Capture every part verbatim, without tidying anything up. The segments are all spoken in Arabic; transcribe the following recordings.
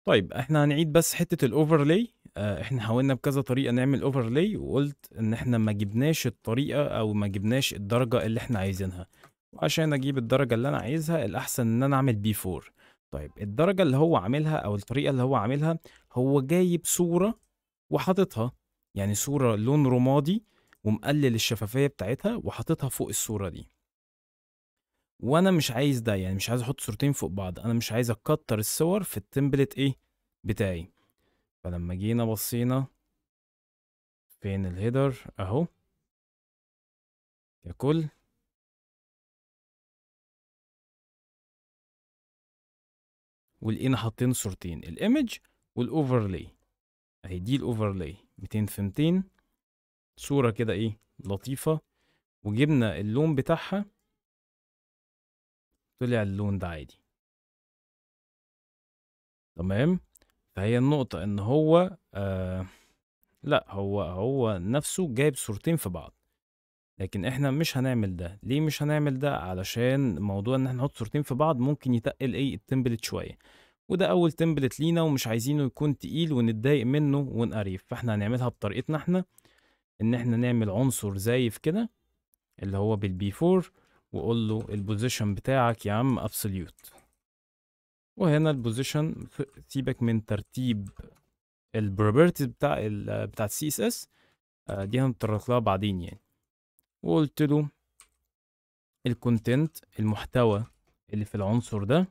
طيب احنا هنعيد بس حتة الاوفرلاي. آه احنا حاولنا بكذا طريقة نعمل اوفرلاي، وقلت ان احنا ما جبناش الطريقة او ما جبناش الدرجة اللي احنا عايزينها. وعشان اجيب الدرجة اللي انا عايزها الاحسن ان انا اعمل بي فور. طيب الدرجة اللي هو عاملها او الطريقة اللي هو عاملها، هو جايب صورة وحاططها، يعني صورة لون رمادي ومقلل الشفافية بتاعتها وحاططها فوق الصورة دي. وانا مش عايز ده، يعني مش عايز احط صورتين فوق بعض، انا مش عايز اكتر الصور في التمبلت ايه بتاعي. فلما جينا بصينا فين الهيدر اهو ككل، ولقينا حاطين صورتين، الايمج والاوفرلاي. اهي دي الاوفرلاي ميتين في ميتين، صورة كده ايه لطيفة، وجبنا اللون بتاعها طلع اللون ده عادي. تمام. فهي النقطة ان هو آه لا هو هو نفسه جايب صورتين في بعض، لكن احنا مش هنعمل ده. ليه مش هنعمل ده؟ علشان موضوع ان احنا نحط صورتين في بعض ممكن يتقل ايه التمبلت شوية، وده اول تمبلت لينا ومش عايزينه يكون تقيل ونتضايق منه ونقريف. فاحنا هنعملها بطريقتنا احنا، ان احنا نعمل عنصر زايف كده اللي هو بالبي فور، وقول له البوزيشن بتاعك يا عم ابسوليوت. وهنا البوزيشن سيبك من ترتيب البروبرتيز بتاع ال بتاع السي اس اس، دي هنتطرق لها بعدين يعني. وقلت له الكونتنت المحتوى اللي في العنصر ده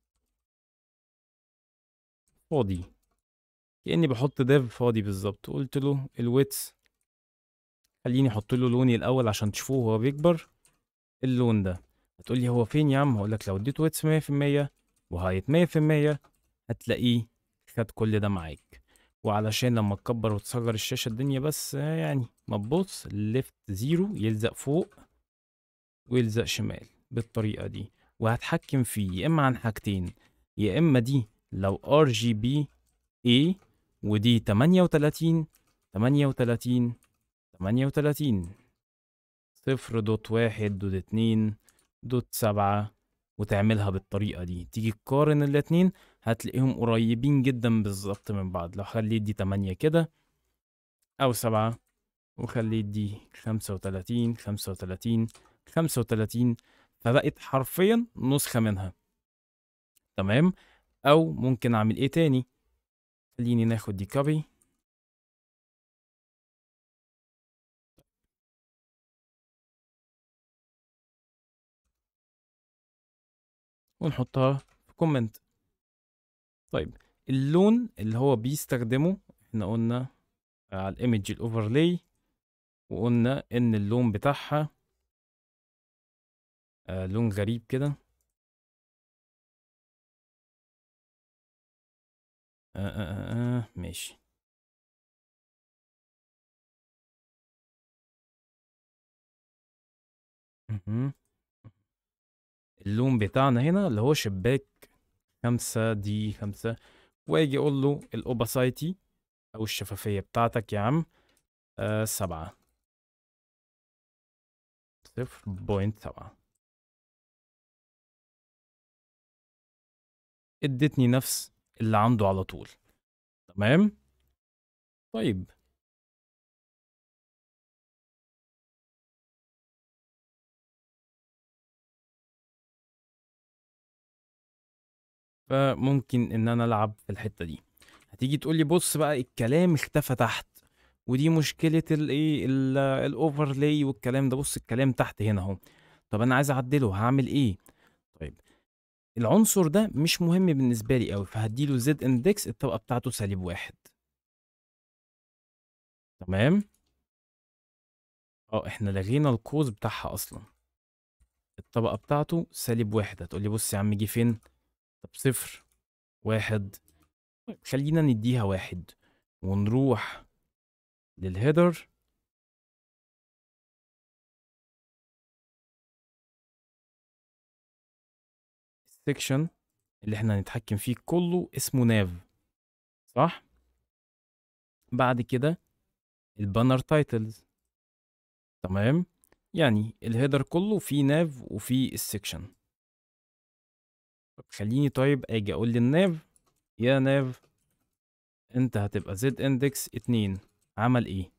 فاضي، كأني بحط ديف فاضي بالظبط. قلت له الويتس خليني احط له لوني الاول عشان تشوفوه وهو بيكبر، اللون ده. هتقول لي هو فين يا عم؟ هقول لك لو اديته ويتس مية في المية وهايت مية في المية هتلاقيه خد كل ده معاك. وعلشان لما تكبر وتصغر الشاشة الدنيا بس يعني ما تبص، ليفت زيرو يلزق فوق ويلزق شمال بالطريقة دي. وهتحكم فيه يا اما عن حاجتين، يا اما دي لو ار جي بي اي، ودي تمانية وتلاتين تمانية وتلاتين تمانية وتلاتين، صفر دوت واحد دوت اتنين دوت سبعة، وتعملها بالطريقة دي. تيجي تقارن الاتنين هتلاقيهم قريبين جدا بالظبط من بعض. لو خليت دي تمانية كده أو سبعة، وخليت دي خمسة وتلاتين خمسة وتلاتين خمسة وتلاتين، فبقت حرفيا نسخة منها. تمام. أو ممكن أعمل إيه تاني؟ خليني ناخد دي كوبي ونحطها في كومنت. طيب اللون اللي هو بيستخدمه، احنا قلنا على الايمج الاوفرلاي، وقلنا ان اللون بتاعها آه لون غريب كده. آه آه آه آه ماشي. مهم. اللون بتاعنا هنا اللي هو شباك خمسة دي خمسة، واجي اقول له الاوباسايتي او الشفافية بتاعتك يا عم آه سبعة، صفر بوينت سبعة. ادتني نفس اللي عنده على طول. تمام. طيب فممكن ان انا العب في الحتة دي. هتيجي تقول لي بص بقى الكلام اختفى تحت، ودي مشكلة الايه الاوفرلاي والكلام ده. بص الكلام تحت هنا اهو. طب انا عايز اعدله هعمل ايه؟ طيب العنصر ده مش مهم بالنسبة لي قوي، فهديله زد اندكس الطبقة بتاعته سالب واحد. تمام. اه احنا لغينا القوس بتاعها اصلا. الطبقة بتاعته سالب واحد. هتقولي بص يا عم جه فين؟ طب صفر واحد. طيب خلينا نديها واحد ونروح للهيدر. السكشن اللي احنا هنتحكم فيه كله اسمه ناف، صح؟ بعد كده البانر تايتلز. تمام. يعني الهيدر كله فيه ناف وفيه السكشن. طب خليني طيب اجي اقول للناف يا ناف انت هتبقى زد اندكس اتنين. عمل ايه؟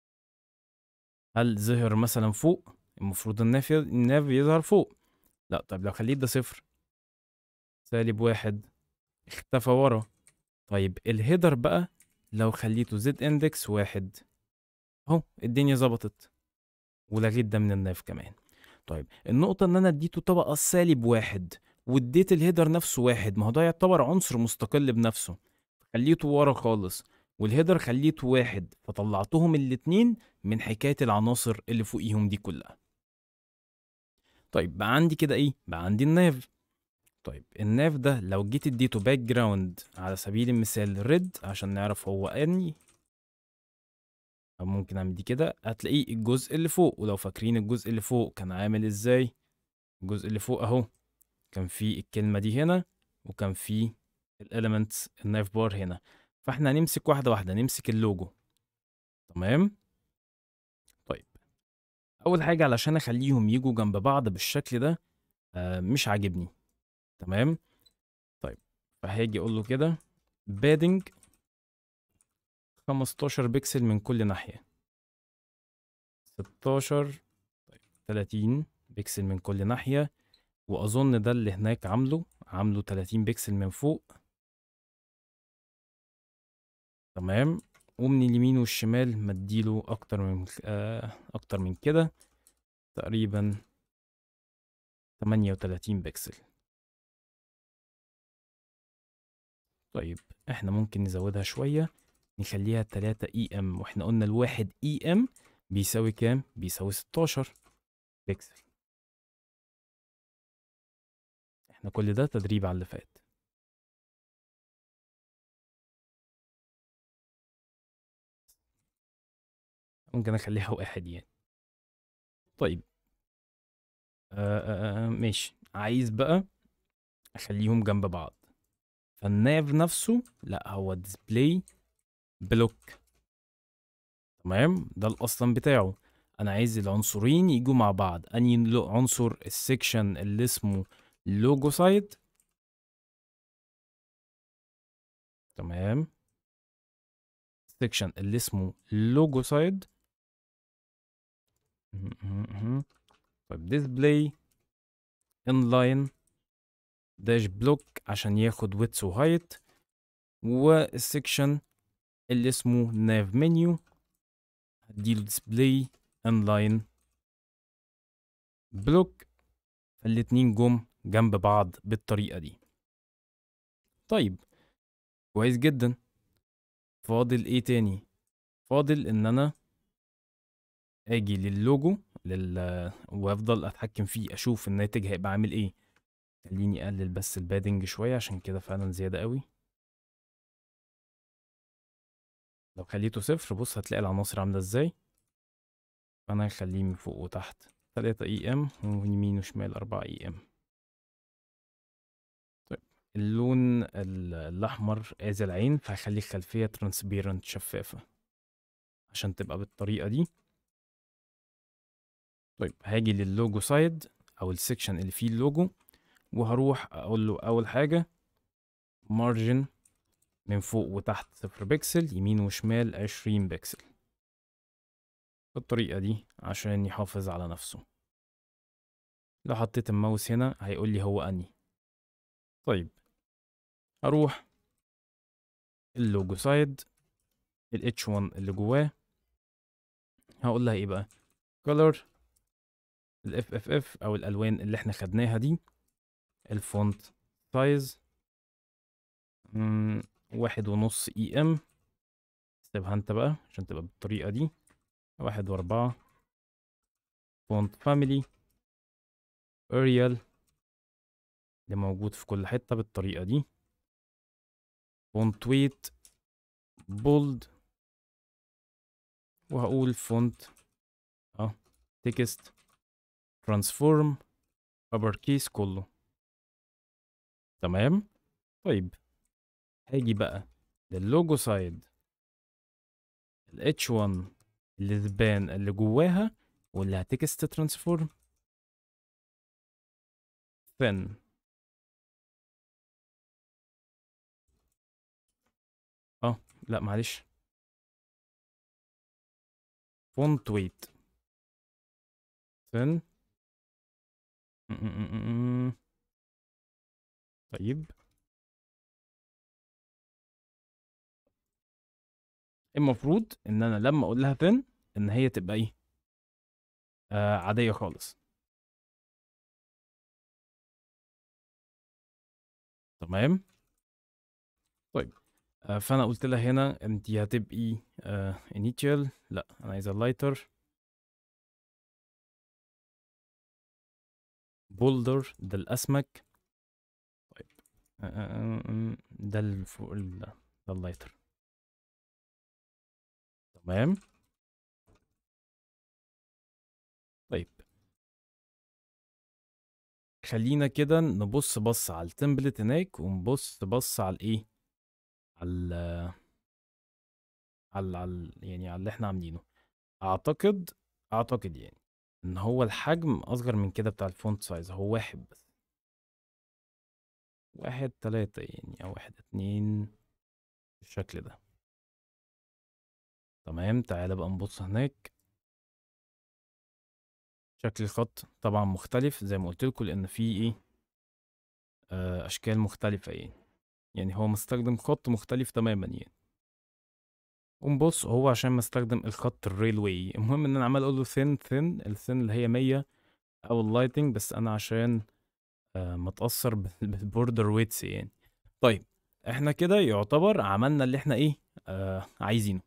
هل ظهر مثلا فوق؟ المفروض الناف الناف يظهر فوق. لا. طيب لو خليت ده صفر، سالب واحد، اختفى ورا. طيب الهيدر بقى لو خليته زد اندكس واحد، اهو الدنيا ظبطت ولغيت ده من الناف كمان. طيب النقطة ان انا اديته طبقة سالب واحد واديت الهيدر نفسه واحد، ما هو ده يعتبر عنصر مستقل بنفسه، خليته ورا خالص، والهيدر خليته واحد، فطلعتهم الاتنين من حكاية العناصر اللي فوقيهم دي كلها. طيب بقى عندي كده ايه؟ بقى عندي الناف. طيب الناف ده لو جيت اديته باك جراوند على سبيل المثال ريد عشان نعرف هو اني، او ممكن اعمل دي كده، هتلاقيه الجزء اللي فوق. ولو فاكرين الجزء اللي فوق كان عامل ازاي؟ الجزء اللي فوق اهو كان فيه الكلمة دي هنا، وكان فيه الاليمنتس الناف بار هنا. فاحنا هنمسك واحدة واحدة، نمسك اللوجو. تمام. طيب اول حاجة علشان اخليهم يجوا جنب بعض بالشكل ده، آه مش عاجبني. تمام. طيب فهاجي اقول له كده بادنج خمستاشر بكسل من كل ناحية، ستاشر، طيب تلاتين بكسل من كل ناحية. واظن ده اللي هناك عامله عامله تلاتين بكسل من فوق. تمام. ومن اليمين والشمال مديله اكتر من آه اكتر من كده، تقريبا تمانية وتلاتين بكسل. طيب احنا ممكن نزودها شوية، نخليها تلاتة اي ام، واحنا قلنا الواحد اي ام بيساوي كام؟ بيساوي ستاشر بكسل. احنا كل ده تدريب على اللي فات. ممكن اخليها واحد يعني. طيب آه آه آه ماشي، عايز بقى اخليهم جنب بعض. فالناف نفسه لا، هو ديسبلاي بلوك. تمام. ده الاصلا بتاعه. انا عايز العنصرين يجوا مع بعض. اني لو- عنصر السكشن اللي اسمه لوجو سايد. تمام. السكشن اللي اسمه لوجو سايد. طيب ديسبلاي انلاين داش بلوك عشان ياخد ويدث وهايت. والسكشن اللي اسمه ناف منيو هديله ديسبلاي انلاين بلوك. فالاتنين جم جنب بعض بالطريقة دي. طيب كويس جدا. فاضل ايه تاني؟ فاضل ان انا اجي للوجو لل وافضل اتحكم فيه، اشوف الناتج هيبقى عامل ايه. خليني اقلل بس البادنج شوية عشان كده فعلا زيادة قوي. لو خليته صفر بص هتلاقي العناصر عاملة ازاي. فانا هخليه من فوق وتحت تلاتة اي ام، ومن يمين وشمال اربعة اي ام. طيب اللون ال- الاحمر اذي العين، فهخلي الخلفية ترانسبيرنت شفافة عشان تبقى بالطريقة دي. طيب هاجي للوجو سايد او السكشن اللي فيه اللوجو، وهروح اقول له اول حاجة مارجن من فوق وتحت صفر بكسل، يمين وشمال عشرين بكسل، بالطريقة دي عشان يحافظ على نفسه. لو حطيت الماوس هنا هيقول لي هو اني. طيب هروح اللوجو سايد ال اتش واحد اللي جواه، هقول لها ايه بقى؟ color ال اف اف اف او الالوان اللي احنا خدناها دي. الفونت سايز واحد ونص اي ام. سيبها انت بقى عشان تبقى بالطريقة دي. واحد واربعة. فونت فاميلي اريال اللي موجود في كل حتة بالطريقة دي. فونت ويت بولد. وهقول فونت اه تكست ترانسفورم ابر كيس كله. تمام. طيب هاجي بقى للوجو سايد ال اتش واحد اللي تبان اللي جواها واللي هتكست ترانسفورم thin. لا معلش، فونت ويت ثن. طيب المفروض ان انا لما اقول لها ثن ان هي تبقى ايه، آه عاديه خالص. تمام. طيب آه فانا قلت لها هنا انت هتبقي آه initial، لا انا عايزه لايتر بولدر، ده الاسمك. طيب آه آه، آه، ده الفوق ال- ده اللايتر. تمام. طيب خلينا كده نبص بص على التمبلت هناك، ونبص بص على الايه، على ال- على على يعني على اللي احنا عاملينه. اعتقد اعتقد يعني ان هو الحجم اصغر من كده بتاع الفونت سايز، هو واحد بس، واحد تلاتة يعني، او واحد اتنين بالشكل ده. تمام. تعالى بقى نبص هناك. شكل الخط طبعا مختلف زي ما قلت لكم، لان في ايه، آه اشكال مختلفة يعني. يعني هو مستخدم خط مختلف تماما يعني. ونبص هو عشان مستخدم الخط الريلوي، المهم ان انا عمال اقول له ثين ثين الثين اللي هي مية، او اللايتنج، بس انا عشان آه متأثر بالبوردر ويتس يعني. طيب احنا كده يعتبر عملنا اللي احنا ايه، آه عايزينه.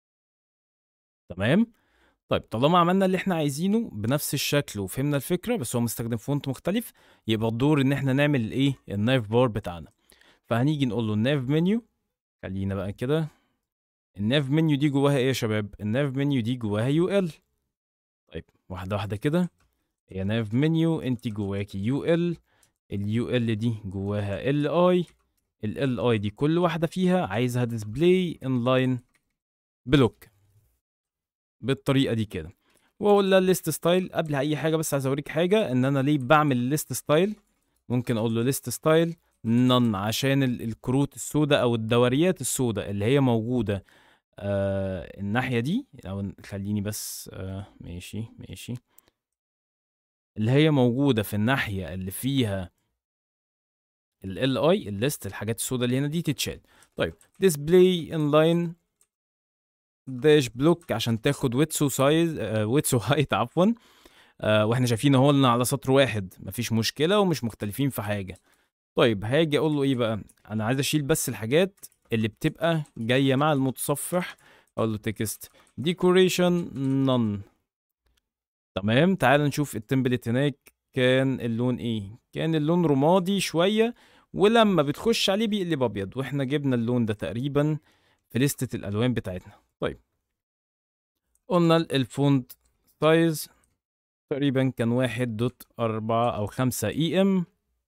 تمام. طيب طالما عملنا اللي احنا عايزينه بنفس الشكل وفهمنا الفكرة، بس هو مستخدم فونت مختلف، يبقى الدور ان احنا نعمل الايه، الناف بار بتاعنا. فهنيجي نقول له الناف منيو. خلينا بقى كده، الناف منيو دي جواها ايه يا شباب؟ الناف منيو دي جواها يو ال. طيب واحدة واحدة كده. هي ناف منيو انت جواكي يو ال، اليو ال دي جواها ال اي، ال اي دي كل واحدة فيها عايزها ديسبلاي انلاين بلوك بالطريقة دي كده. واقول لها ليست ستايل. قبل اي حاجة بس عايز اوريك حاجة، ان انا ليه بعمل ليست ستايل. ممكن اقول له ليست ستايل نون، عشان ال- الكروت السوداء او الدوريات السوداء اللي هي موجودة آه الناحية دي، او خليني بس آه ماشي ماشي، اللي هي موجودة في الناحية اللي فيها ال اي الليست، الحاجات السوداء اللي هنا دي تتشال. طيب display inline داش بلوك عشان تاخد ويتس وسايز، ويتس وهايت عفوا. آه واحنا شايفين اهو لنا على سطر واحد، مفيش مشكلة ومش مختلفين في حاجة. طيب هاجي اقول له ايه بقى، انا عايز اشيل بس الحاجات اللي بتبقى جاية مع المتصفح. اقول له تكست ديكوريشن none. تمام. تعال نشوف التمبلت هناك كان اللون ايه، كان اللون رمادي شوية، ولما بتخش عليه بيقلب ابيض، واحنا جبنا اللون ده تقريبا في لستة الالوان بتاعتنا. طيب قلنا الفونت سايز تقريبا كان واحد دوت اربعة او خمسة اي ام.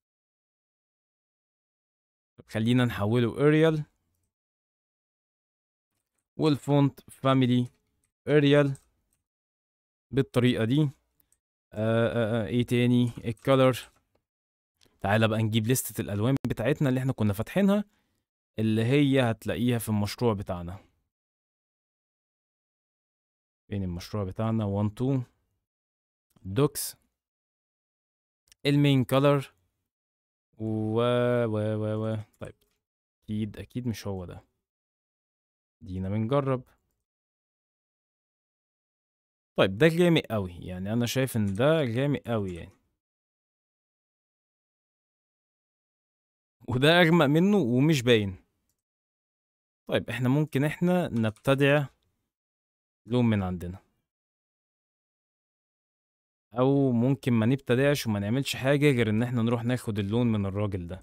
خلينا نحوله اريال، والفونت فاميلي اريال بالطريقة دي. آه آه آه ايه تاني، الكالر. تعالى بقى نجيب لستة الالوان بتاعتنا اللي احنا كنا فاتحينها، اللي هي هتلاقيها في المشروع بتاعنا. فين المشروع بتاعنا؟ واحد اتنين دوكس، المين كولر، و و و و طيب اكيد اكيد مش هو ده. دينا بنجرب. طيب ده غامق قوي، يعني انا شايف ان ده غامق قوي يعني، وده اغمق منه ومش باين. طيب احنا ممكن احنا نبتدع لون من عندنا، او ممكن ما نبتدعش وما نعملش حاجة غير ان احنا نروح ناخد اللون من الراجل ده.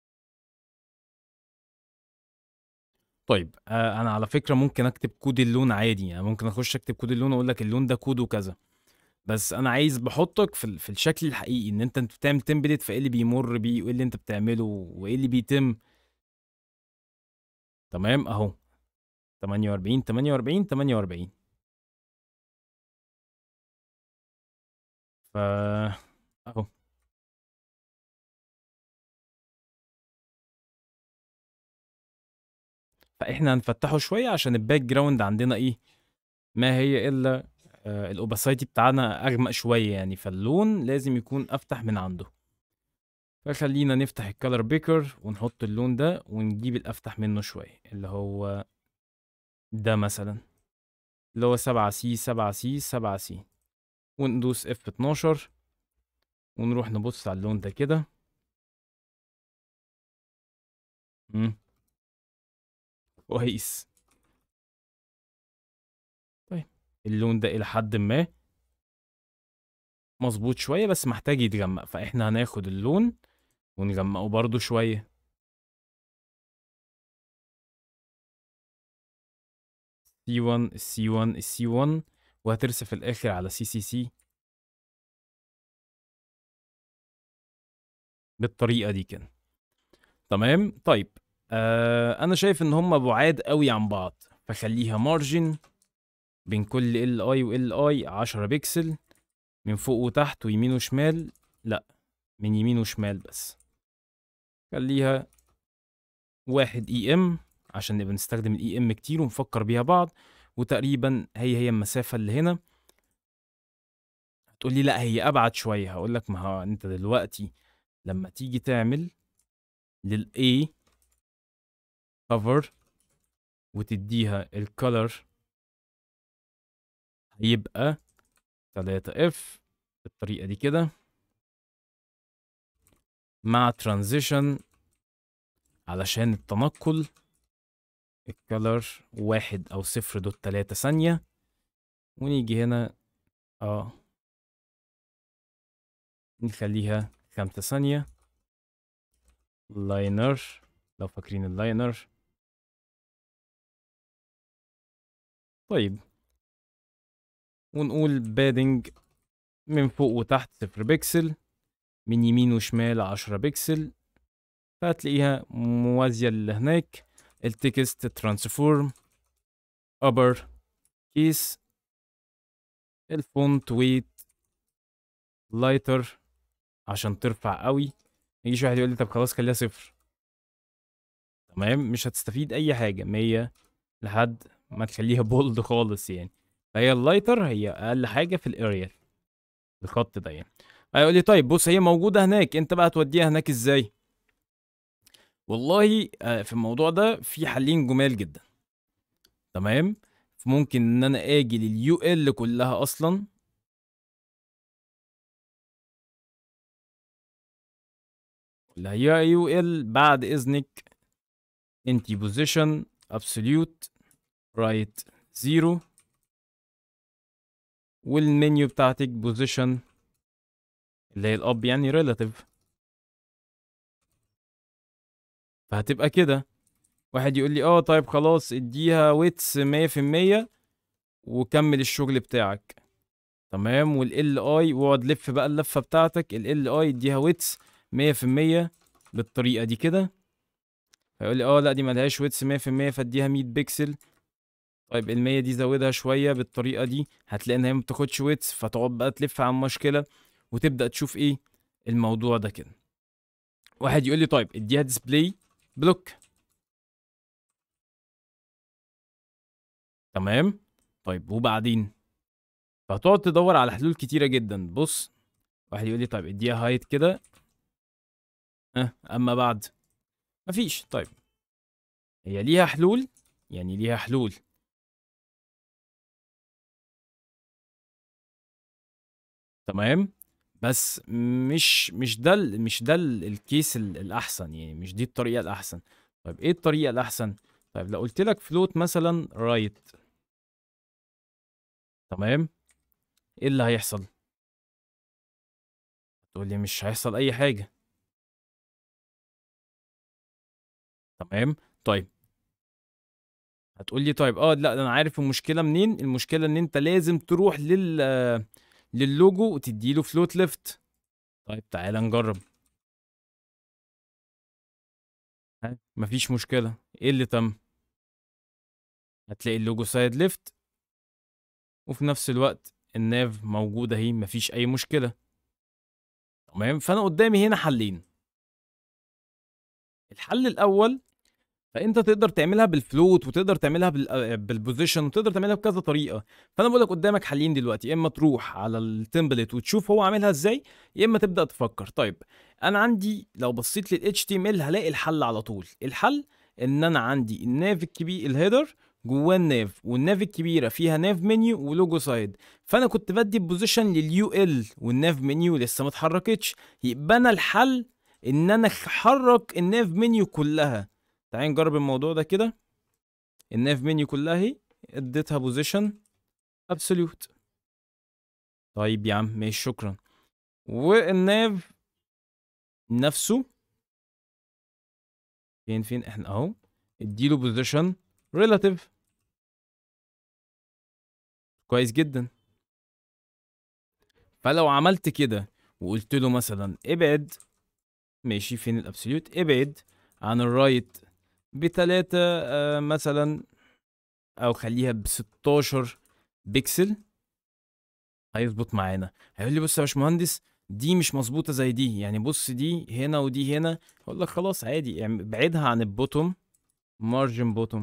طيب آه انا على فكرة ممكن اكتب كود اللون عادي، يعني ممكن اخش اكتب كود اللون واقول لك اللون ده كوده كذا، بس انا عايز بحطك في ال- في الشكل الحقيقي، ان انت انت بتعمل تمبلت، فايه اللي بيمر بيه وايه اللي انت بتعمله وايه اللي بيتم. تمام اهو. تمانية واربعين تمانية واربعين تمانية واربعين. ف اهو. فاحنا هنفتحه شويه عشان الباك جراوند عندنا ايه، ما هي الا آه الاوباسيتي بتاعنا اغمق شويه يعني، فاللون لازم يكون افتح من عنده. فخلينا نفتح الكالر بيكر ونحط اللون ده ونجيب الافتح منه شويه اللي هو ده مثلا، اللي هو سبعة سي سبعة سي سبعة سي، وندوس اف اتناشر ونروح نبص على اللون ده كده. مم. كويس. طيب اللون ده الى حد ما مظبوط شويه بس محتاج يتغمق، فاحنا هناخد اللون ونغمقه برضو شويه. سي واحد السي واحد السي واحد، وهترسى في الاخر على سي سي سي بالطريقه دي كده. تمام. طيب آه انا شايف ان هم بعاد قوي عن بعض، فخليها مارجن بين كل ال اي وال اي عشرة بكسل، من فوق وتحت ويمين وشمال، لا من يمين وشمال بس. خليها واحد اي ام عشان نبقى نستخدم الاي ام كتير ونفكر بيها بعض، وتقريبا هي هي المسافة اللي هنا. هتقول لي لا هي ابعد شوية، هقول لك ما هو انت دلوقتي لما تيجي تعمل للاي cover وتديها الكولر هيبقى تلاتة اف بالطريقة دي كده، مع ترانزيشن علشان التنقل الكولر واحد او صفر دوت تلاتة ثانية. ونيجي هنا اه نخليها خمسة ثانية لاينر، لو فاكرين اللاينر. طيب ونقول بادنج من فوق وتحت صفر بكسل، من يمين وشمال عشرة بكسل، فهتلاقيها موازية اللي هناك. التكست ترانسفورم upper case، الفونت ويت لايتر عشان ترفع قوي. يجيش واحد يقول لي طب خلاص خليها صفر، تمام مش هتستفيد اي حاجة مية لحد ما تخليها بولد خالص يعني. فهي اللايتر هي اقل حاجة في الاريال، الخط ده يعني. هيقول لي طيب بص هي موجودة هناك، انت بقى توديها هناك ازاي؟ والله آه، في الموضوع ده في حلين جمال جدا. تمام. ممكن ان انا اجي لليو ال كلها اصلا، اللي هي يو ال بعد اذنك انتي بوزيشن ابسوليوت رايت زيرو، والمنيو بتاعتك بوزيشن اللي هي الاب يعني ريلاتيف. فهتبقى كده. واحد يقول لي اه طيب خلاص اديها ويتس مية في المية وكمل الشغل بتاعك. تمام. والال اي واقعد لف بقى اللفه بتاعتك، ال اي اديها ويتس مية في المية بالطريقه دي كده. هيقول لي اه لا دي ملهاش ويتس مية في المية فاديها مية بكسل. طيب ال مية دي زودها شويه بالطريقه دي، هتلاقي ان هي ما بتاخدش ويتس، فتقعد بقى تلف على المشكله وتبدا تشوف ايه الموضوع ده كده. واحد يقول لي طيب اديها ديسبلاي بلوك. تمام. طيب وبعدين؟ فهتقعد تدور على حلول كتيره جدا. بص واحد يقول لي طيب اديها هايت كده، اه اما بعد مفيش. طيب هي ليها حلول، يعني ليها حلول. تمام. بس مش مش ده ال- مش ده ال- الكيس ال- الاحسن يعني، مش دي الطريقه الاحسن. طيب ايه الطريقه الاحسن؟ طيب لو قلت لك فلوت مثلا رايت، تمام، ايه اللي هيحصل؟ تقول لي مش هيحصل اي حاجه. تمام. طيب هتقول لي طيب اه لا ده انا عارف المشكله منين. المشكله ان انت لازم تروح لل للوجو وتديله فلوت ليفت. طيب تعالى نجرب. ها مفيش مشكله. ايه اللي تم؟ هتلاقي اللوجو سايد ليفت، وفي نفس الوقت الناف موجودة اهي، مفيش أي مشكلة. تمام. فأنا قدامي هنا حلين. الحل الأول فانت تقدر تعملها بالفلوت، وتقدر تعملها بال بالبوزيشن، وتقدر تعملها بكذا طريقه. فانا بقول لك قدامك حلين دلوقتي، يا اما تروح على التمبلت وتشوف هو عاملها ازاي، يا اما تبدا تفكر. طيب انا عندي لو بصيت لل إتش تي إم إل هلاقي الحل على طول. الحل ان انا عندي الناف الكبير، الهيدر جواه الناف، والناف الكبيره فيها ناف منيو ولوجو سايد. فانا كنت بدي البوزيشن لليو ال، والناف منيو لسه ما اتحركتش. يبقى انا الحل ان انا احرك الناف منيو كلها. تعالى نجرب الموضوع ده كده. الناف منيو كلها اهي، اديتها بوزيشن ابسوليوت. طيب يا عم ماشي شكرا. والناف نفسه فين فين احنا اهو، اديله بوزيشن ريلاتيف. كويس جدا. فلو عملت كده وقلت له مثلا ابعد، ماشي فين الابسوليوت، ابعد عن الرايت بتلاتة آه مثلا، او خليها بستاشر بيكسل، هيظبط معانا. هيقول لي بص يا باشمهندس دي مش مظبوطه زي دي، يعني بص دي هنا ودي هنا. اقول لك خلاص عادي، يعني بعدها عن البوتوم، مارجن بوتوم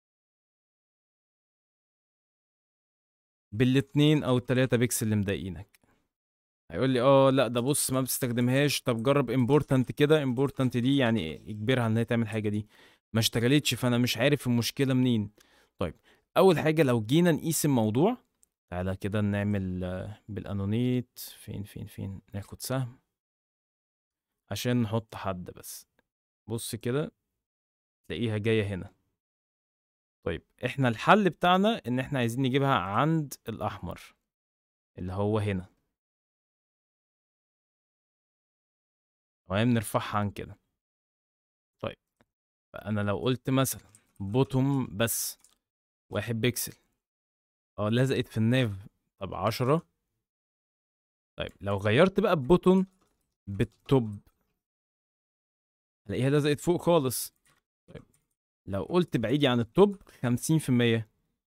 بالاتنين او التلاتة بيكسل اللي مضايقينك. هيقول لي اه لا ده بص ما بتستخدمهاش، طب جرب امبورتنت كده. امبورتنت دي يعني اجبرها ان هي تعمل حاجه دي، ما اشتغلتش، فانا مش عارف المشكله منين. طيب اول حاجه لو جينا نقيس الموضوع، تعالى كده نعمل آه، بالانونيت، فين فين فين ناخد سهم عشان نحط حد بس. بص كده تلاقيها جاية هنا. طيب احنا الحل بتاعنا ان احنا عايزين نجيبها عند الاحمر اللي هو هنا، تمام، نرفعها عن كده. طيب فانا لو قلت مثلا بوتوم بس واحد بيكسل، اه لزقت في الناف، طب عشرة. طيب لو غيرت بقى البوتوم بالتوب هلاقيها لزقت فوق خالص. طيب لو قلت بعيدي عن التوب خمسين في المية،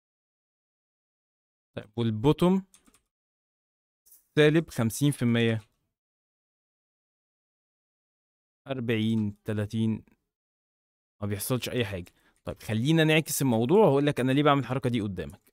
طيب والبوتوم سالب خمسين في المية، أربعين تلاتين، ما بيحصلش اي حاجه. طيب خلينا نعكس الموضوع وهقول لك انا ليه بعمل الحركه دي قدامك.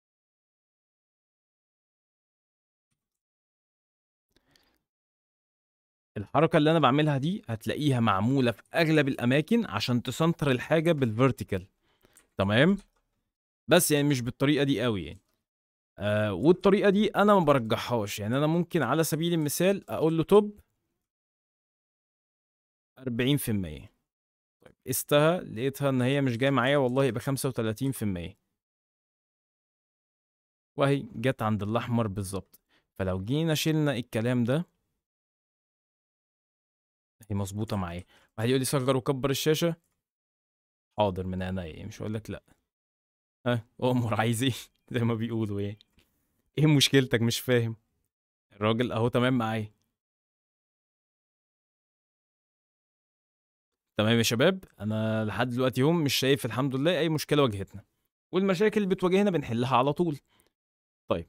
الحركه اللي انا بعملها دي هتلاقيها معموله في اغلب الاماكن عشان تسنتر الحاجه بالفيرتيكال، تمام، بس يعني مش بالطريقه دي قوي يعني. آه والطريقه دي انا ما برجحهاش، يعني انا ممكن على سبيل المثال اقول له توب أربعين في المية. طيب قستها لقيتها ان هي مش جايه معايا والله، يبقى خمسة وتلاتين في المية، وهي جت عند الاحمر بالظبط. فلو جينا شلنا الكلام ده هي مظبوطه معايا. واحد يقول لي صغر وكبر الشاشه، حاضر من عينيا مش هقول لك لا. ها امر عايز ايه زي ما بيقولوا يعني. ايه مشكلتك مش فاهم؟ الراجل اهو تمام معايا. تمام يا شباب، انا لحد دلوقتي هم مش شايف الحمد لله اي مشكله واجهتنا، والمشاكل اللي بتواجهنا بنحلها على طول. طيب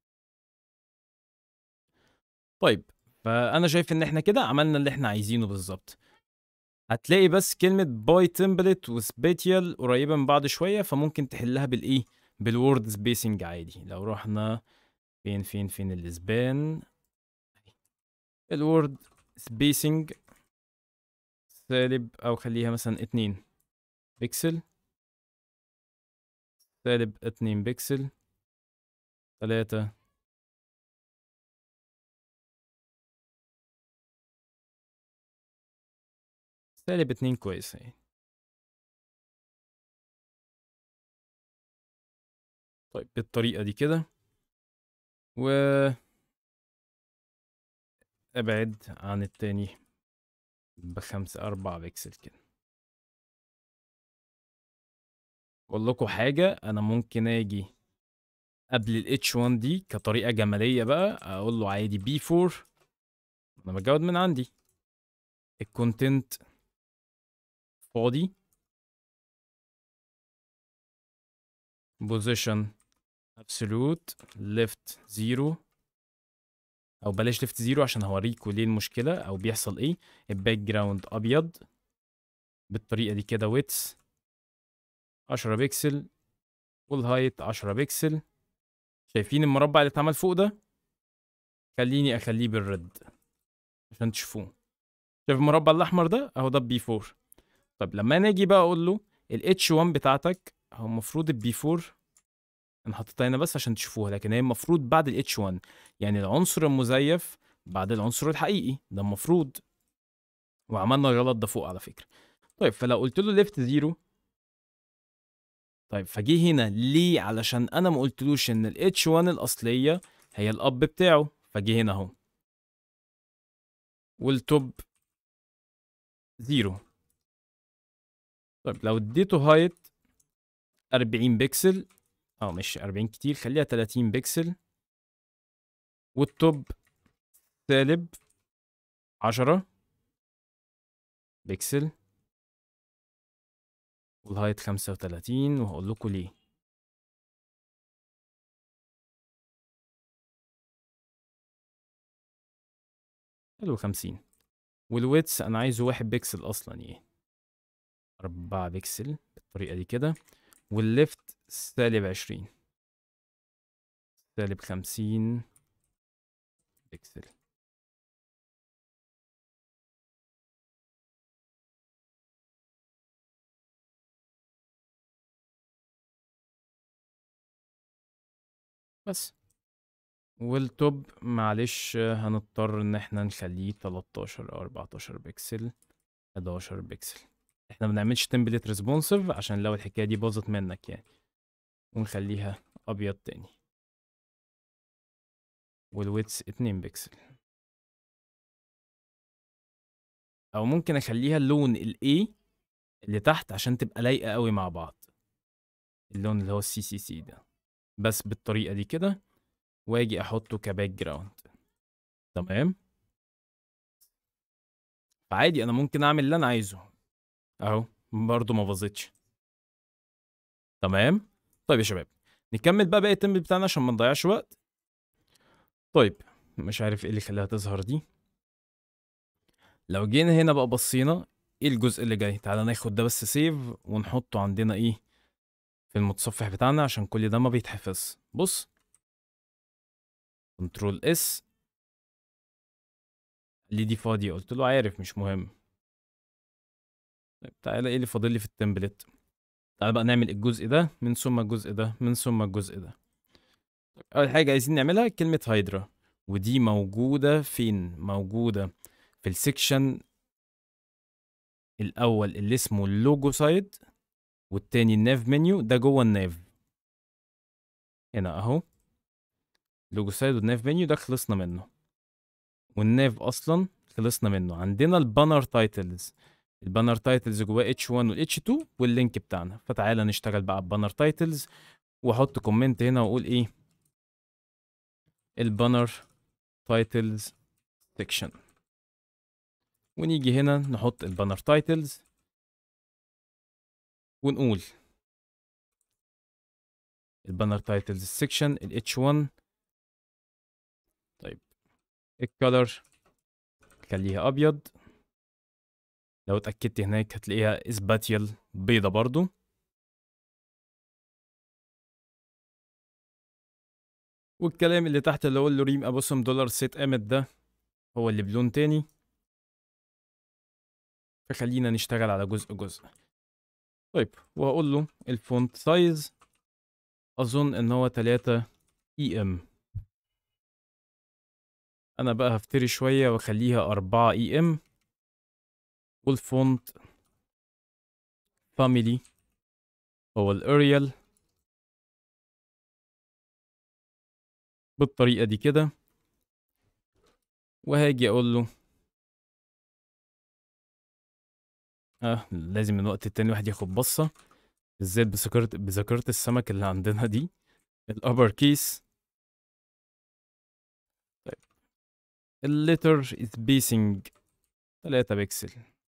طيب فانا شايف ان احنا كده عملنا اللي احنا عايزينه بالظبط. هتلاقي بس كلمه باي تمبلت وسبيتيال قريبه من بعض شويه، فممكن تحلها بالايه، بالورد سبيسنج عادي. لو رحنا فين فين فين الاسبان، الورد سبيسنج سالب، او خليها مثلا اتنين بيكسل، سالب اتنين بيكسل، تلاتة، سالب اتنين كويس اهي. طيب بالطريقة دي كده، و ابعد عن التاني بخمسة أربعة بيكسل كده. اقول لكم حاجة، انا ممكن اجي قبل ال إتش وان دي كطريقة جمالية بقى اقول له عادي بي فور، انا بجود من عندي الكونتنت فاضي، بوزيشن ابسولوت ليفت زيرو، او بلاش ليفت زيرو عشان هوريكوا ليه المشكلة او بيحصل ايه. الباك جراوند ابيض بالطريقة دي كده، ويتس عشرة بكسل، والهايت عشرة بكسل. شايفين المربع اللي اتعمل فوق ده؟ خليني اخليه بالرد عشان تشوفوه. شايف المربع الاحمر ده؟ اهو ده البي أربعة. طب لما انا اجي بقى اقول له الاتش واحد بتاعتك، هو المفروض البي أربعة انا حطيتها هنا بس عشان تشوفوها، لكن هي المفروض بعد الاتش واحد، يعني العنصر المزيف بعد العنصر الحقيقي ده المفروض. وعملنا الغلط ده فوق على فكرة. طيب فلو قلت له ليفت زيرو، طيب فجي هنا ليه؟ علشان انا ما قلتلوش ان الاتش واحد الاصلية هي الاب بتاعه، فجي هنا اهو والتوب زيرو. طيب لو اديته هايت أربعين بكسل، اه مش أربعين كتير، خليها تلاتين بكسل، والتوب سالب عشرة بكسل، والهايت خمسة وتلاتين، وهقول لكم ليه. حلو خمسين. والويتس انا عايزه واحد بكسل اصلا، يعني أربعة بكسل بالطريقة دي كده. والليفت سالب عشرين، سالب خمسين بكسل. بس. والتوب معلش هنضطر ان احنا نخليه تلتاشر او أربعتاشر بكسل، حداشر بكسل. احنا ما بنعملش تمبلت ريسبونسيف عشان لو الحكايه دي باظت منك يعني. ونخليها ابيض تاني. والويتس اتنين بكسل. او ممكن اخليها اللون الاي اللي تحت عشان تبقى لايقه قوي مع بعض، اللون اللي هو السي سي سي ده، بس بالطريقه دي كده، واجي احطه كباك جراوند. تمام. فعادي انا ممكن اعمل اللي انا عايزه اهو، برضه ما باظتش. تمام. طيب يا شباب، نكمل بقى باقي التمبل بتاعنا عشان ما نضيعش وقت. طيب مش عارف ايه اللي خلاها تظهر دي. لو جينا هنا بقى بصينا ايه الجزء اللي جاي، تعالى ناخد ده بس سيف ونحطه عندنا ايه في المتصفح بتاعنا عشان كل ده ما بيتحفظ. بص، كنترول اس، اللي دي فاضية، قلت له عارف مش مهم. طيب تعالى ايه اللي فاضل لي في التمبلت. تعالى بقى نعمل الجزء ده من ثم الجزء ده من ثم الجزء ده. طيب اول حاجة عايزين نعملها كلمة هايدرا، ودي موجودة فين؟ موجودة في السكشن الاول اللي اسمه اللوجو سايد، والتاني الناف منيو، ده جوه الناف هنا اهو. لوجو سايد والناف منيو ده خلصنا منه، والناف اصلا خلصنا منه. عندنا البانر تايتلز، البانر تايتلز جواه اتش واحد والاتش اتنين واللينك بتاعنا. فتعالى نشتغل بقى ببانر تايتلز، واحط كومنت هنا واقول ايه البانر تايتلز سيكشن، ونيجي هنا نحط البانر تايتلز ونقول البانر تايتلز سيكشن الاتش واحد. طيب الكالر خليها ابيض، لو اتأكدت هناك هتلاقيها اسباتيال بيضة برضو. والكلام اللي تحت اللي هو اللوريم ابوسم دولار سيت امت ده هو اللي بلون تاني. فخلينا نشتغل على جزء جزء. طيب وهقول له الفونت سايز اظن ان هو تلاتة اي ام. انا بقى هفتري شوية واخليها أربعة اي ام. والفونت فاميلي هو الاريال بالطريقة دي كده. وهاجي اقول له اه لازم من وقت التاني واحد ياخد بصة، بالذات بذاكرة بذاكرة السمك اللي عندنا دي، الابر كيس. طيب الليتر سبيسنج تلاتة بكسل.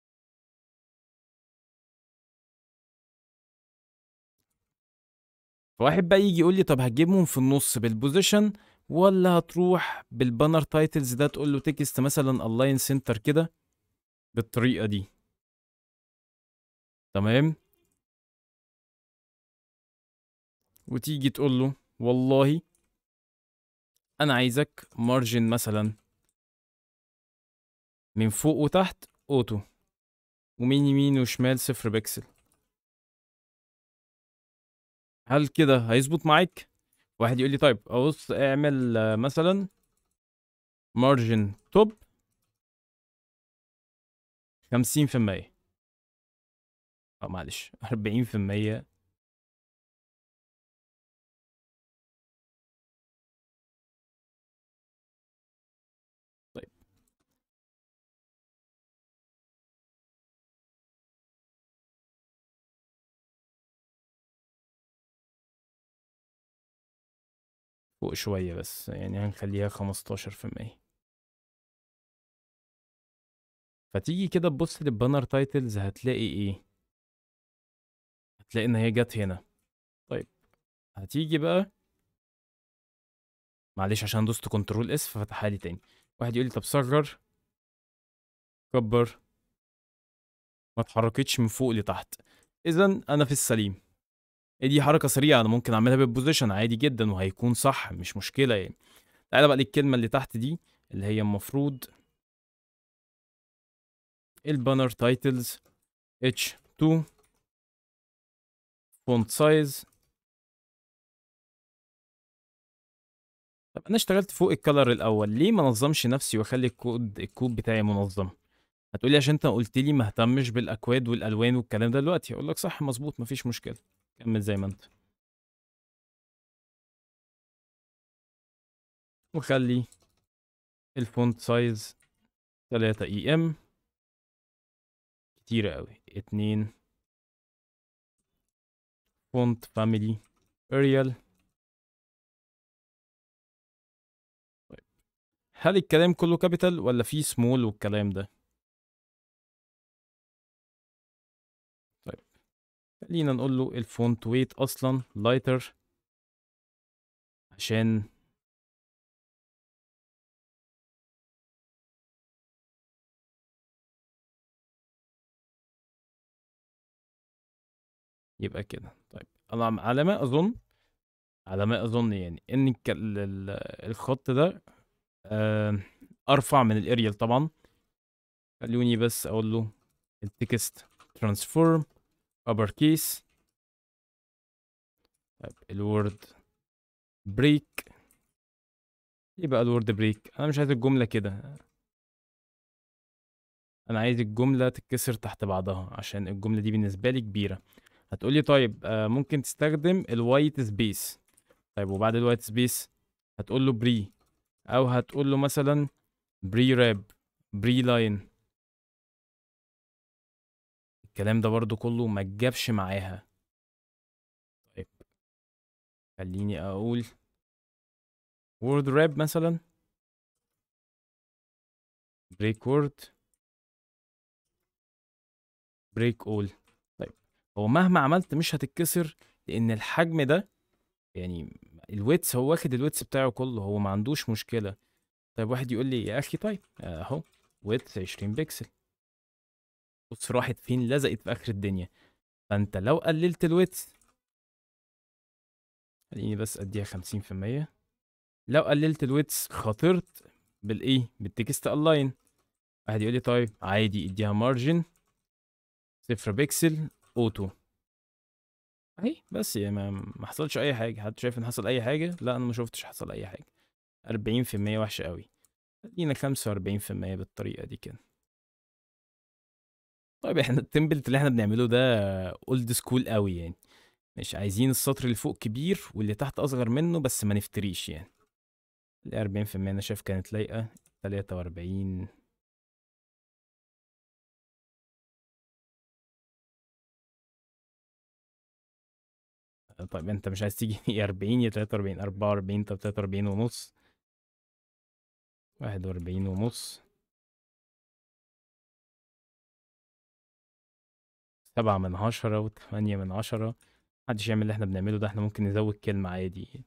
فواحد بقى يجي يقول لي طب هتجيبهم في النص بالبوزيشن، ولا هتروح بالبانر تايتلز ده تقول له تكست مثلا الاين سنتر كده بالطريقه دي. تمام. وتيجي تقول له والله انا عايزك مارجن مثلا من فوق وتحت اوتو، ومن يمين وشمال صفر بكسل. هل كده هيظبط معاك؟ واحد يقول لي طيب ابص اعمل آه، مثلا مارجن توب خمسين في المية. اه معلش أربعين في المية. طيب فوق شوية بس، يعني هنخليها خمستاشر في المية. فتيجي كده تبص للبانر تايتلز هتلاقي ايه؟ هتلاقي ان هي جت هنا. طيب هتيجي بقى، معلش عشان دوست كنترول اس ففتحها لي تاني. واحد يقول لي طب صغر، كبر، ما اتحركتش من فوق لتحت، اذا انا في السليم. إيه دي حركة سريعة انا ممكن اعملها بالبوزيشن عادي جدا وهيكون صح، مش مشكلة يعني. تعالى بقى للكلمة اللي تحت دي اللي هي المفروض البانر تايتلز اتش تو فونت سايز. طب انا اشتغلت فوق الكلر الاول، ليه ما نظمش نفسي واخلي الكود الكود بتاعي منظم؟ هتقولي عشان انت قلت لي ما اهتمش بالاكواد والالوان والكلام ده دلوقتي. اقول لك صح مظبوط مفيش مشكله، كمل زي ما انت. وخلي الفونت سايز تلاتة اي ام، كتيرة قوي. اتنين فونت فاميلي اريال. طيب هل الكلام كله كابيتال ولا فيه سمول والكلام ده؟ طيب خلينا نقول له الفونت ويت اصلا لايتر عشان يبقى كده. طيب انا على ما اظن، على ما اظن يعني ان الك- ال- ال- الخط ده آه، ارفع من الاريال طبعا. خلوني بس اقول له التكست ترانسفورم ابر كيس. طيب الوورد بريك، يبقى الوورد بريك. انا مش عايز الجمله كده، انا عايز الجمله تتكسر تحت بعضها عشان الجمله دي بالنسبه لي كبيره. هتقولي طيب آه، ممكن تستخدم الوايت سبيس. طيب وبعد الوايت سبيس هتقول له بري، او هتقول له مثلا بري راب، بري لاين. الكلام ده برضو كله ما تجابش معاها. طيب خليني اقول وورد راب مثلا، بريك وورد، بريك اول. طيب هو مهما عملت مش هتتكسر لان الحجم ده يعني الويتس، هو واخد الويتس بتاعه كله، هو ما عندوش مشكلة. طيب واحد يقول لي يا اخي طيب اهو ويتس عشرين بكسل، بص راحت فين، لزقت في اخر الدنيا. فانت لو قللت الويتس، خليني بس اديها خمسين في المية. لو قللت الويتس خاطرت بالايه بالتكست الاين. واحد يقول لي طيب عادي اديها مارجن صفر بكسل اوتو اهي. بس يعني ما ما حصلش اي حاجه. حد شايف ان حصل اي حاجه؟ لا انا ما شفتش حصل اي حاجه. أربعين في المية وحشه قوي، خلينا خمسة وأربعين في المية بالطريقه دي كده. طيب احنا التمبلت اللي احنا بنعمله ده اولد سكول قوي يعني، مش عايزين السطر اللي فوق كبير واللي تحت اصغر منه بس ما نفتريش يعني. ال أربعين في المية انا شايف كانت لايقه. تلاتة وأربعين. طيب انت مش عايز تيجي يا أربعين يا تلاتة وأربعين؟ أربعة وأربعين. طب تلاتة وأربعين ونص، واحد وأربعين ونص، سبعة من عشرة وتمانية من عشرة. محدش يعمل اللي احنا بنعمله ده، احنا ممكن نزود كلمة عادي.